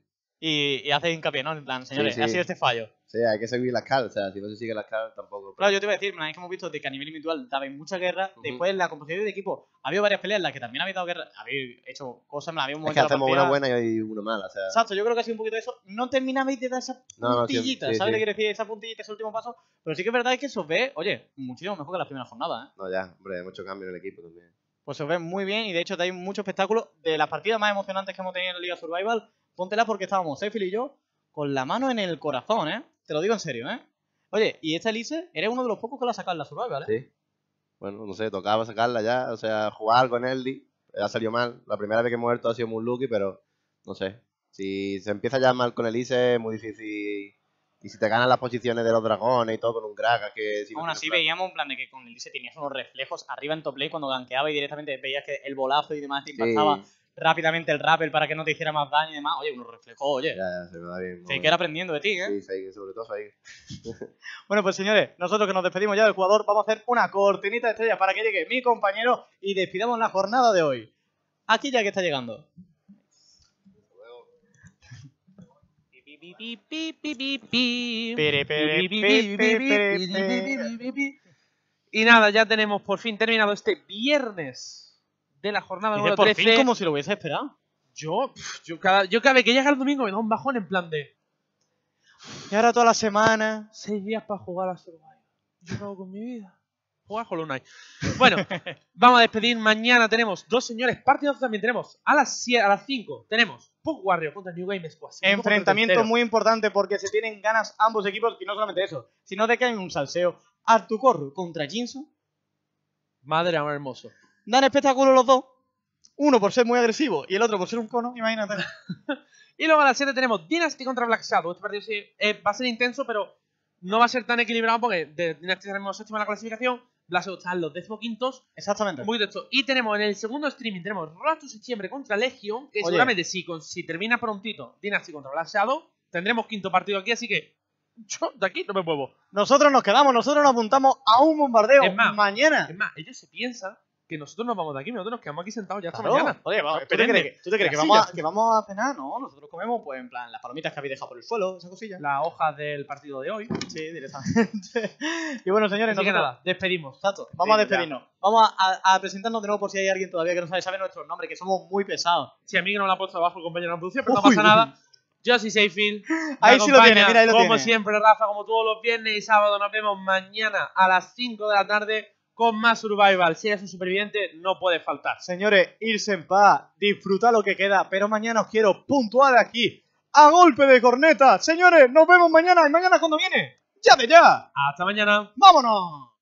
y hace hincapié, ¿no? En plan, señores, Sí. ha sido este fallo. Sí, hay que seguir las cal, o sea, si no se sigue las cal tampoco. Claro, yo te voy a decir, una vez que hemos visto de que a nivel individual dabais mucha guerra, después en la composición de equipo ha habido varias peleas en las que también habéis dado guerra, habéis hecho cosas, me la habéis Es movido que la hacemos partida. una buena y una mala, o sea. Exacto, yo creo que ha sido un poquito de eso. No terminabais de dar esa No, puntillita, sí, ¿sabes sí. lo que quiero decir? Esa puntillita, ese último paso. Pero sí que es verdad que se os ve, oye, muchísimo mejor que las primeras jornadas, ¿eh? No, ya, hombre, hay mucho cambio en el equipo también. Pues se os ve muy bien y de hecho dais mucho espectáculo. De las partidas más emocionantes que hemos tenido en la Liga Survival, póntela porque estábamos Sefil y yo con la mano en el corazón, ¿eh? Te lo digo en serio, ¿eh? Oye, y esta Elise eres uno de los pocos que la ha sacado en la Survival, ¿eh? Sí. Bueno, no sé, tocaba sacarla ya, o sea, jugar con Eldi. Ha salido mal. La primera vez que hemos muerto ha sido muy lucky, pero no sé. Si se empieza ya mal con Elise es muy difícil. Y si te ganan las posiciones de los dragones y todo con un Gragas que... Si no Aún así tienes veíamos en plan de que con Elise tenías unos reflejos arriba en top lane cuando gankeaba y directamente veías que el bolazo y demás te impactaba rápidamente el rappel para que no te hiciera más daño y demás. Oye, unos reflejos, oye. Ya, se me da bien. Faker aprendiendo de ti, ¿eh? Sí, Fake, sobre todo Fake. Bueno, pues señores, nosotros que nos despedimos ya del jugador, vamos a hacer una cortinita de estrella para que llegue mi compañero y despidamos la jornada de hoy. Aquí ya que está llegando. Y nada, ya tenemos por fin terminado este viernes de la jornada Dice número por 13. fin como si lo hubiese esperado. Yo cada vez que llega el domingo me da un bajón en plan de Y ahora toda la semana. 6 días para jugar a Survival. ¿Yo qué hago con mi vida? Jugar Hollow Knight. Bueno, vamos a despedir. Mañana tenemos dos señores partidos. También tenemos a las 5. Tenemos Pug Warrior contra New Game Squad. Enfrentamiento muy importante porque se tienen ganas ambos equipos y no solamente eso, sino de que hay un salseo. Artucorro contra Jinso. Madre amor hermoso. Dan espectáculo los dos. Uno por ser muy agresivo y el otro por ser un cono, imagínate. Y luego a las 7 tenemos Dynasty contra Black Shadow. Este partido sí, va a ser intenso, pero no va a ser tan equilibrado porque de Dynasty tenemos 8ª en la clasificación. Black Shadow están los 15º. Exactamente. Un poquito esto. Y tenemos en el segundo streaming tenemos Road to Septiembre contra Legion. Que Oye. seguramente si termina prontito Dynasty contra Black Shadow, tendremos quinto partido aquí. Así que yo de aquí no me muevo. Nosotros nos quedamos, nosotros nos apuntamos a un bombardeo Es más, mañana. Es más, ellos se piensan que nosotros nos vamos de aquí. Nosotros nos quedamos aquí sentados ya hasta Claro. mañana. Oye, vamos, ¿tú te Espérenme. crees que Las vamos, sillas. que vamos a cenar? No, nosotros comemos, pues en plan, las palomitas que habéis dejado por el suelo, esa cosilla. Las hojas del partido de hoy. Sí, directamente. Y bueno, señores, Así que nosotros... nada, despedimos. Exacto, vamos a Sí, ya. despedirnos. Vamos a presentarnos de nuevo por si hay alguien todavía que no sabe nuestro nombre, que somos muy pesados. Si a mí que no me lo ha puesto abajo el compañero de producción, pero no Uy. pasa nada. Yo soy Seyfield. Ahí sí lo tiene, mira, ahí lo como tiene. siempre, Rafa, como todos los viernes y sábados. Nos vemos mañana a las 5 de la tarde con más Survival. Si eres un superviviente, no puede faltar. Señores, irse en paz, disfrutar lo que queda, pero mañana os quiero puntual aquí, a golpe de corneta. Señores, nos vemos mañana y mañana cuando viene. ¡Ya de ya! Hasta mañana. ¡Vámonos!